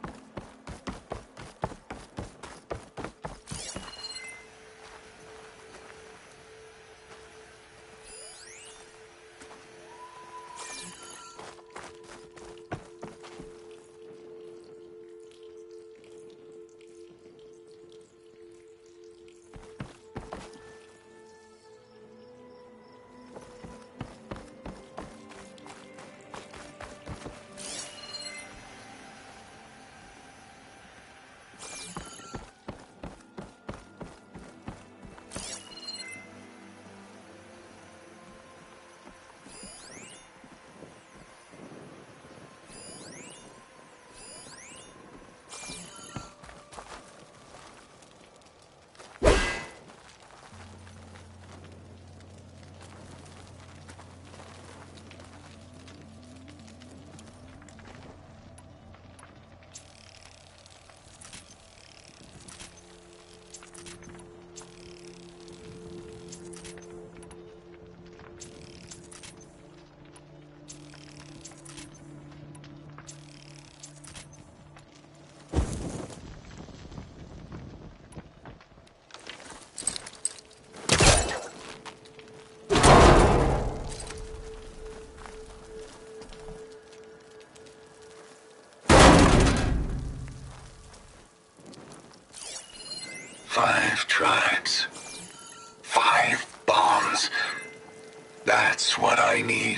Five tribes. 5 bombs. That's what I need.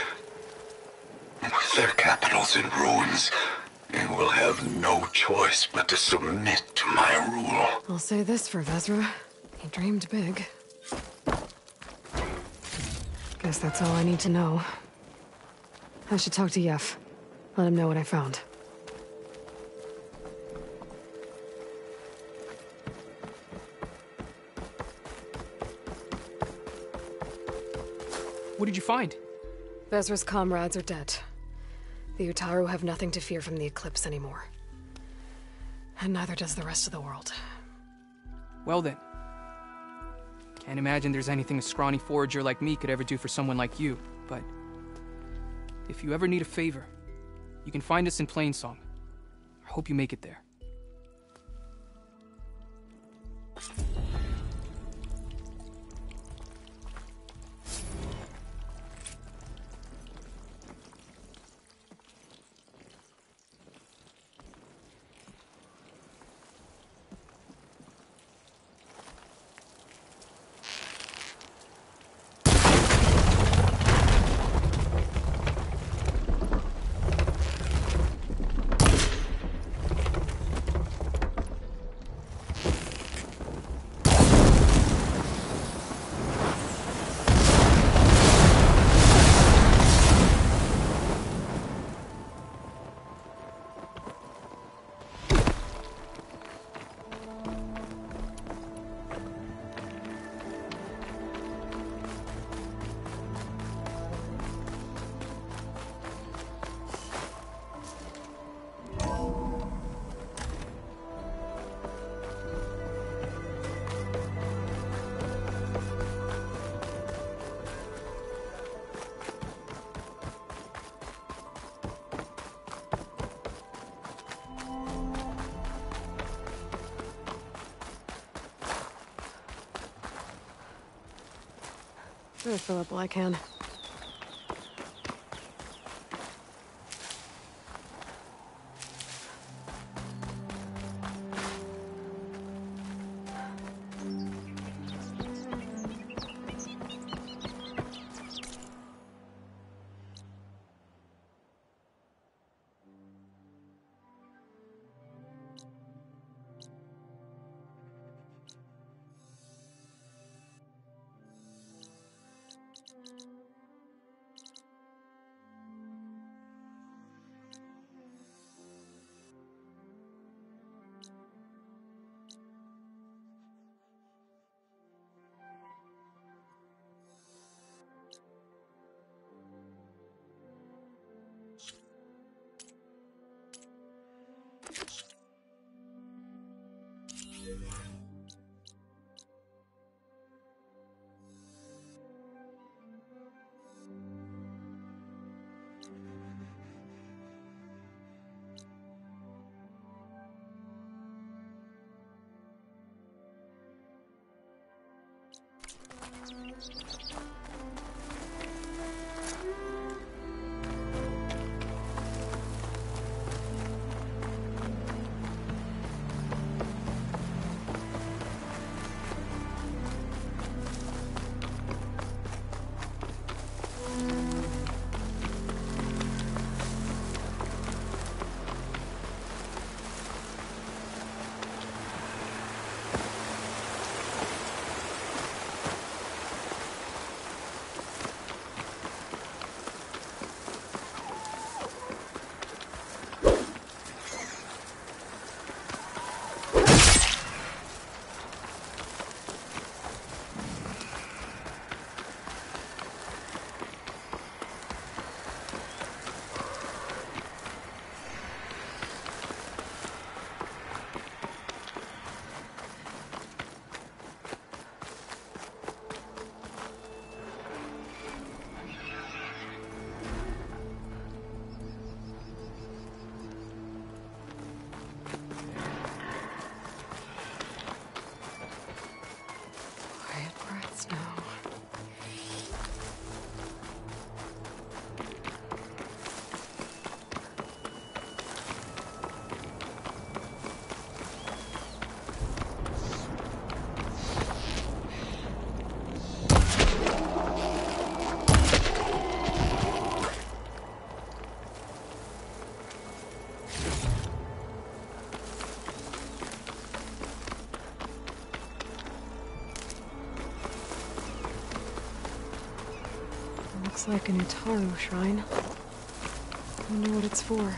With their capitals in ruins, they will have no choice but to submit to my rule. I'll say this for Vezra. He dreamed big. Guess that's all I need to know. I should talk to Yef. Let him know what I found. What did you find? Vezra's comrades are dead. The Utaru have nothing to fear from the Eclipse anymore. And neither does the rest of the world. Well then. Can't imagine there's anything a scrawny forager like me could ever do for someone like you, but... if you ever need a favor, you can find us in Plainsong. I hope you make it there. I'll fill up all I can. Quiet breaths now. Looks like an Utaru shrine. Wonder what it's for.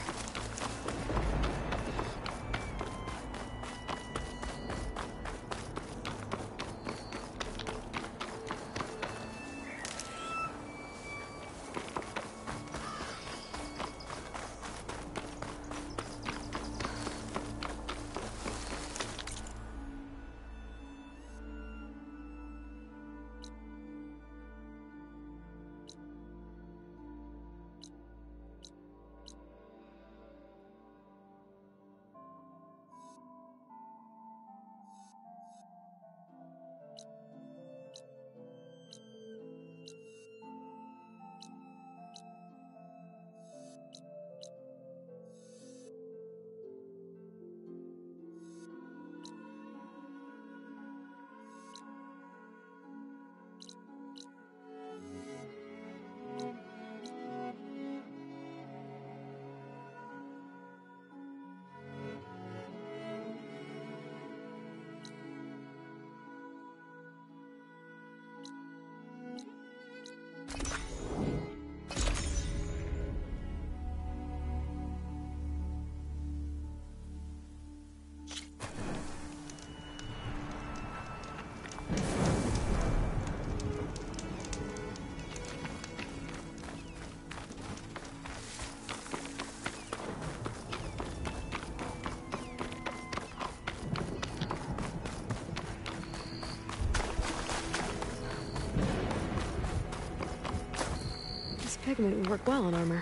Pigment would work well on armor.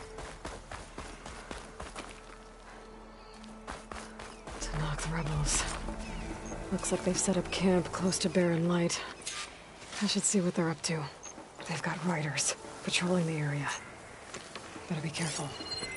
To knock the rebels. Looks like they've set up camp close to Barren Light. I should see what they're up to. They've got riders patrolling the area. Better be careful.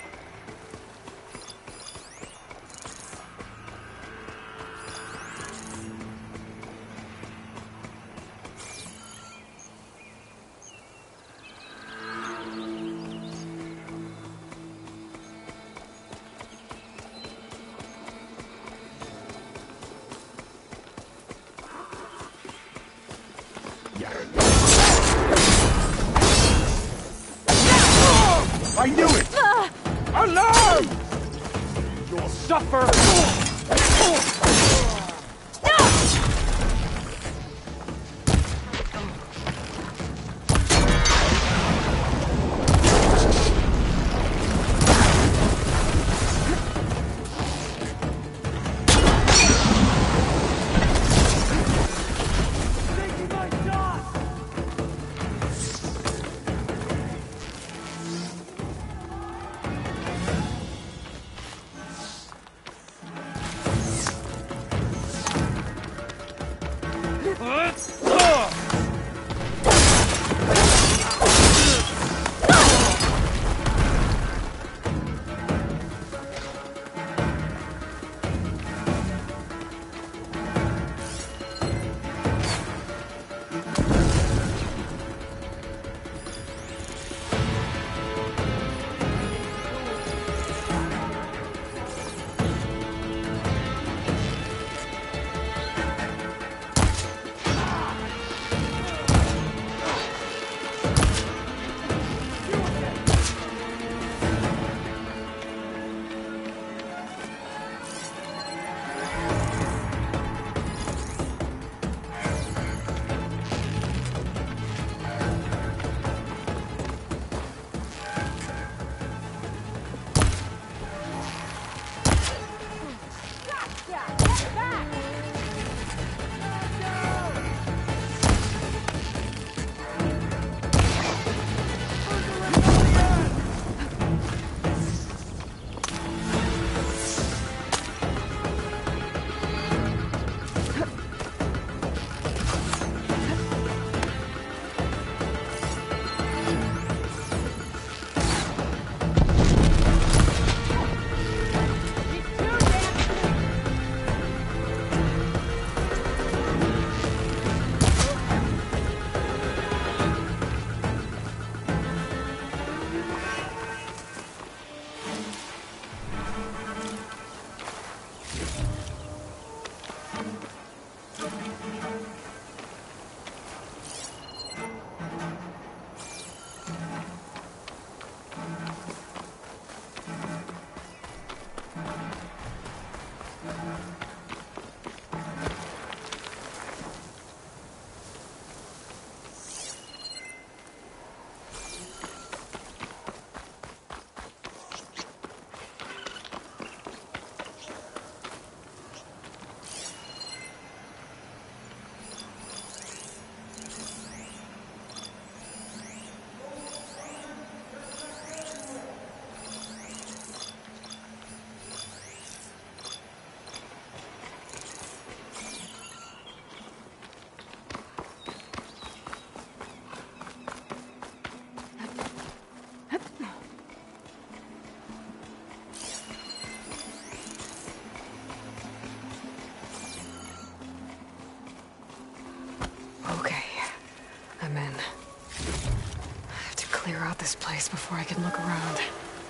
I knew it! Alarm! You'll suffer! Okay, I'm in. I have to clear out this place before I can look around.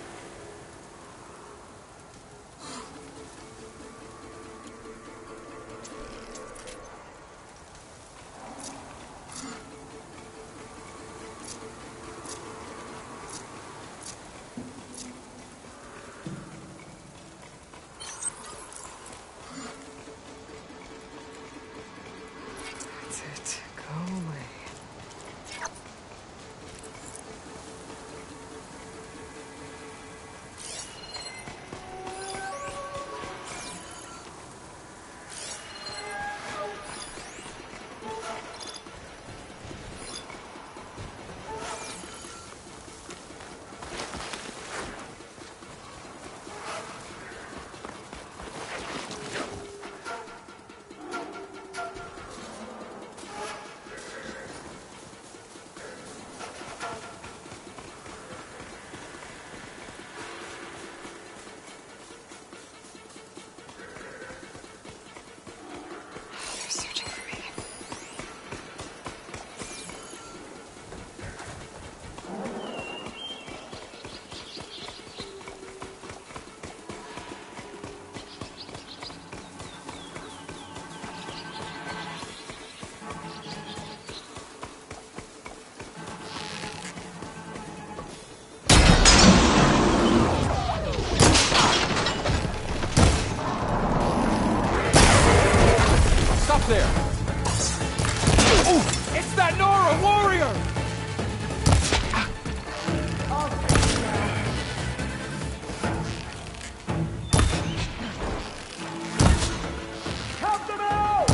That's it. Go away. They're searching for me. Stop there! Ooh, it's that Nora warrior! Help them out!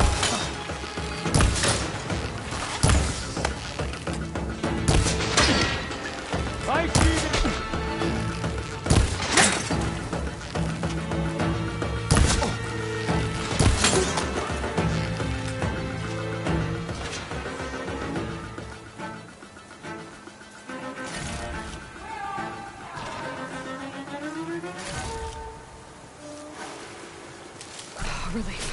I see it! Relief.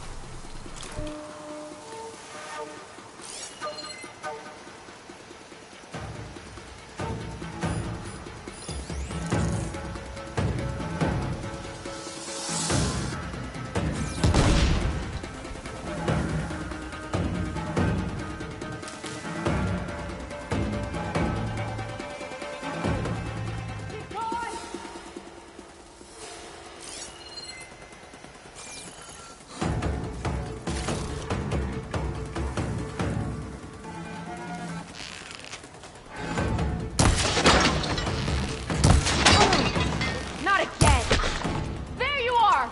Not again! There you are!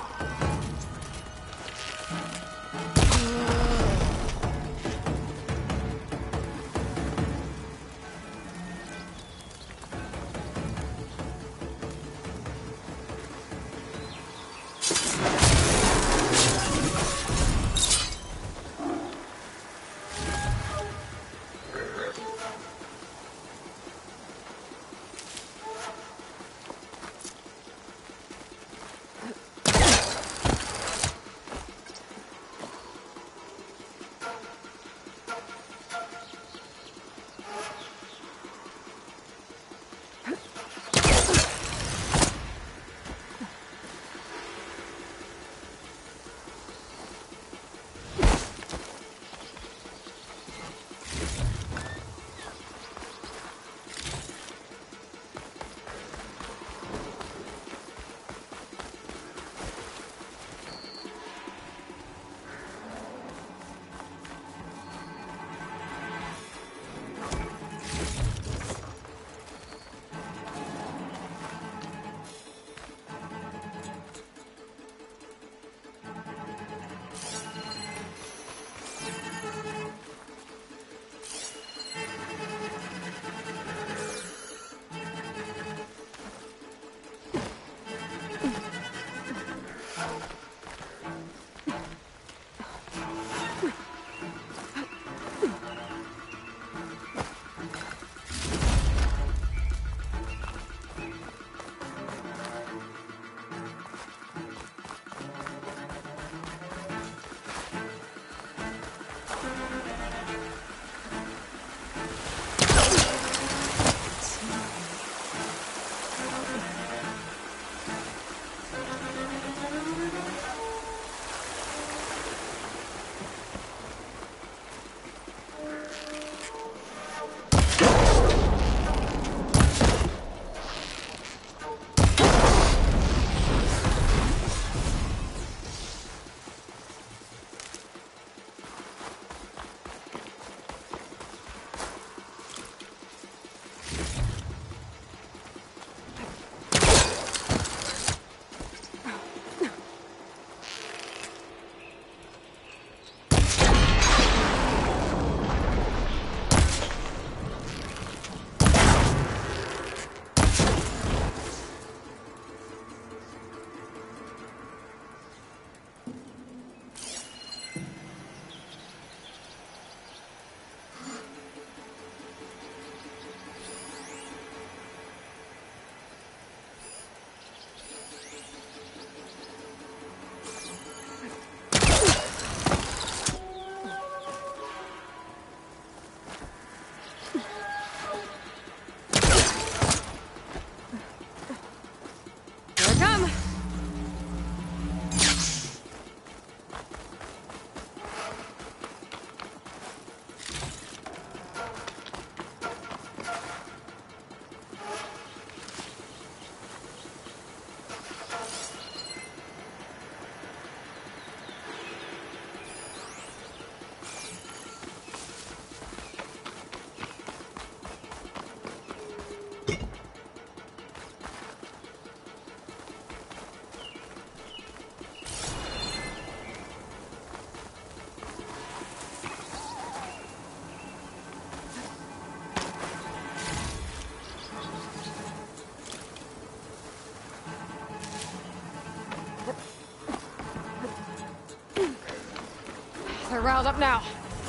They're riled up now.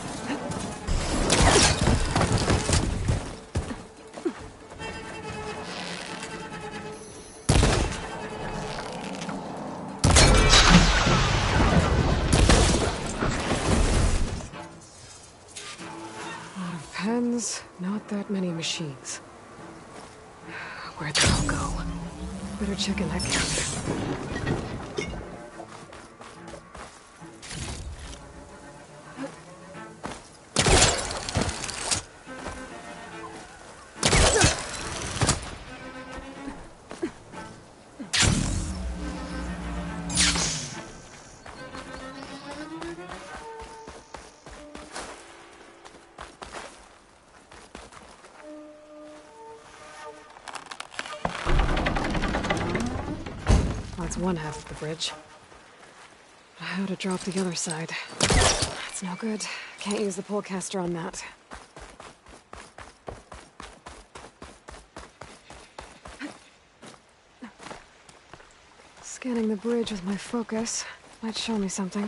Pens, not that many machines. Where'd they all go? Better check in that cabinet. That's one half of the bridge. How to drop the other side? That's no good. Can't use the polecaster on that. Scanning the bridge with my focus might show me something.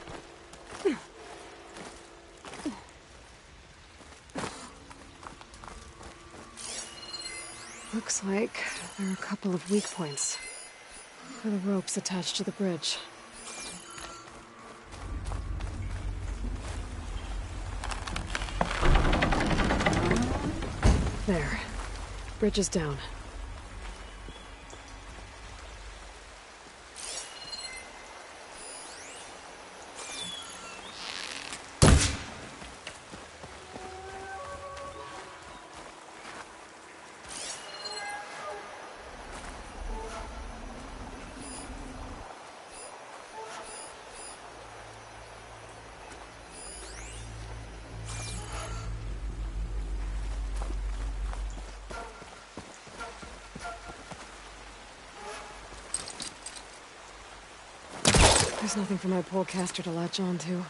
Looks like there are a couple of weak points for the ropes attached to the bridge. There. Bridge is down. There's nothing for my polecaster to latch on to.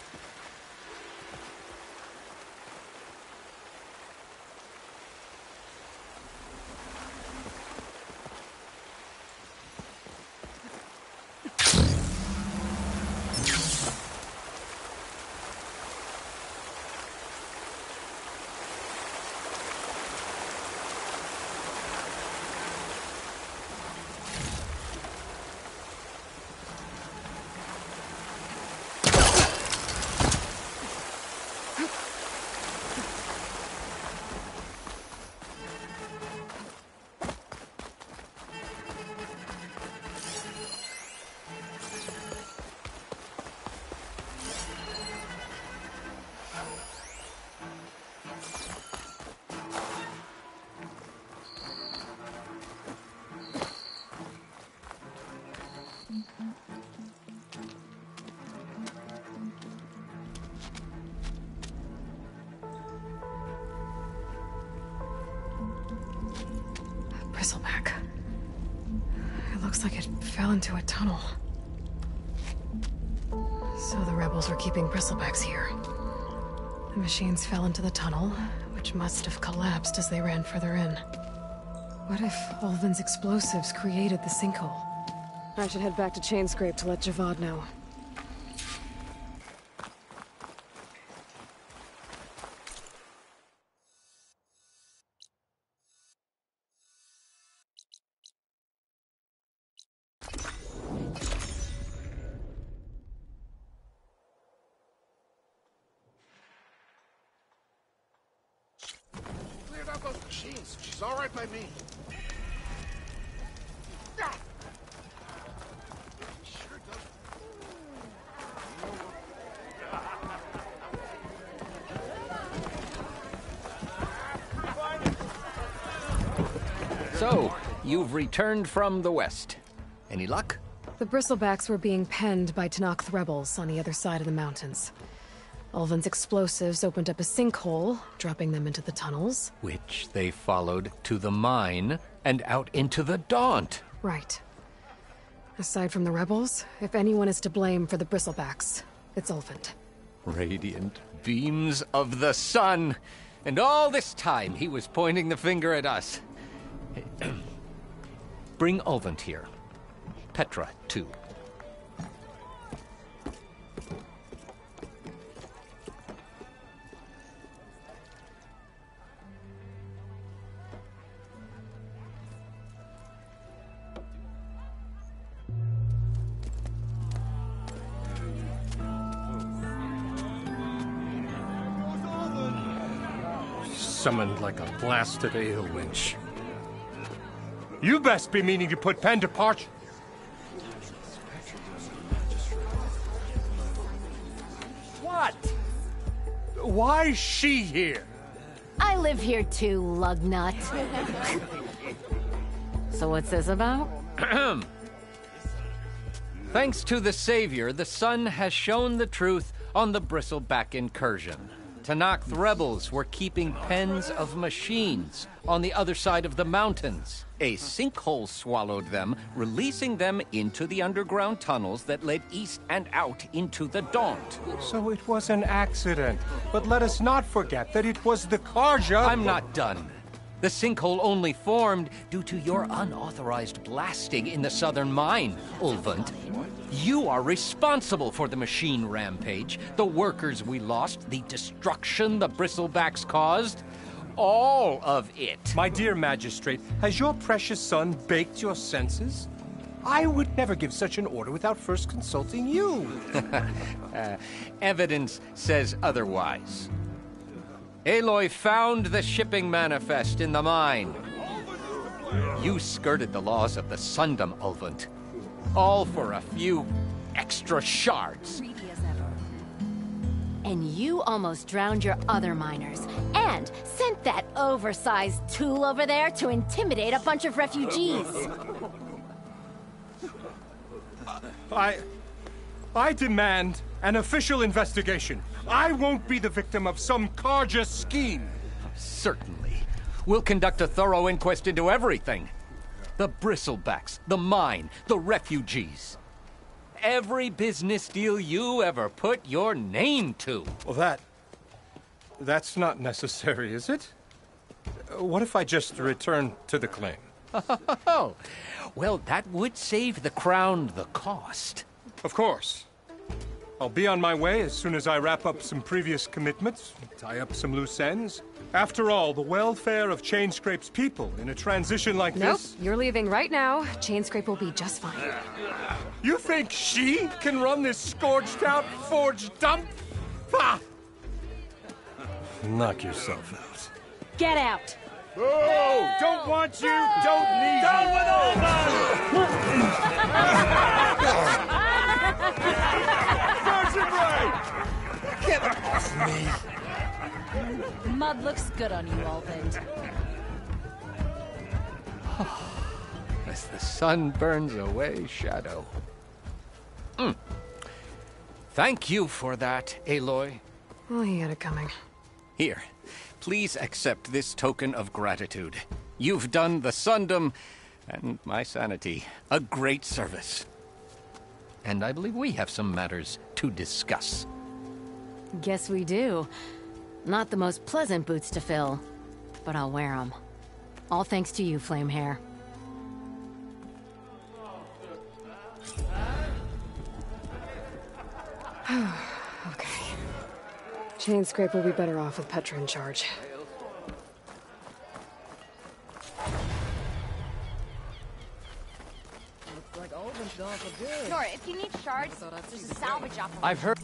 Bristleback. It looks like it fell into a tunnel. So the rebels were keeping bristlebacks here. The machines fell into the tunnel, which must have collapsed as they ran further in. What if Ulvin's explosives created the sinkhole? I should head back to Chainscrape to let Javad know. Cleared out those machines. She's all right by me. Sure does. So, you've returned from the west. Any luck? The Bristlebacks were being penned by Tenakth rebels on the other side of the mountains. Ulvin's explosives opened up a sinkhole, dropping them into the tunnels. Which they followed to the mine and out into the Daunt. Right. Aside from the rebels, if anyone is to blame for the Bristlebacks, it's Ulvin. Radiant beams of the sun. And all this time he was pointing the finger at us. Bring Ulvin here. Petra, too. Summoned like a blasted ale winch. You best be meaning to put pen to parch. What? Why is she here? I live here too, lugnut. So what's this about? Thanks to the Savior, the Sun has shown the truth on the Bristleback incursion. Tanakh rebels were keeping pens of machines on the other side of the mountains. A sinkhole swallowed them, releasing them into the underground tunnels that led east and out into the Daunt. So it was an accident. But let us not forget that it was the Karja... I'm not done. The sinkhole only formed due to your unauthorized blasting in the southern mine, Ulvund. You are responsible for the machine rampage, the workers we lost, the destruction the Bristlebacks caused. All of it. My dear magistrate, has your precious son baked your senses? I would never give such an order without first consulting you. Evidence says otherwise. Aloy found the shipping manifest in the mine. You skirted the laws of the Sundom, Ulvund. All for a few extra shards. And you almost drowned your other miners. And sent that oversized tool over there to intimidate a bunch of refugees. I demand an official investigation. I won't be the victim of some Karja scheme. Certainly. We'll conduct a thorough inquest into everything. The Bristlebacks, the mine, the refugees. Every business deal you ever put your name to. Well, that's not necessary, is it? What if I just return to the claim? Oh, well, that would save the Crown the cost. Of course. I'll be on my way as soon as I wrap up some previous commitments, tie up some loose ends. After all, the welfare of Chainscrape's people in a transition like this... Nope, you're leaving right now. Chainscrape will be just fine. You think she can run this scorched-out forged dump? Ha! Knock yourself out. Get out! Oh, don't want you, don't need Down you. with all Get off me. Mud looks good on you, Ulvund. As the sun burns away shadow. Thank you for that, Aloy. Well, he had it coming. Here, please accept this token of gratitude. You've done the Sundom and my sanity a great service. And I believe we have some matters to discuss. Guess we do. Not the most pleasant boots to fill, but I'll wear them. All thanks to you, Flamehair. Okay. Chainscrape will be better off with Petra in charge. Nora, if you need shards, there's a salvage operation. I've heard...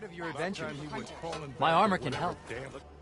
of your adventures. My armor can help.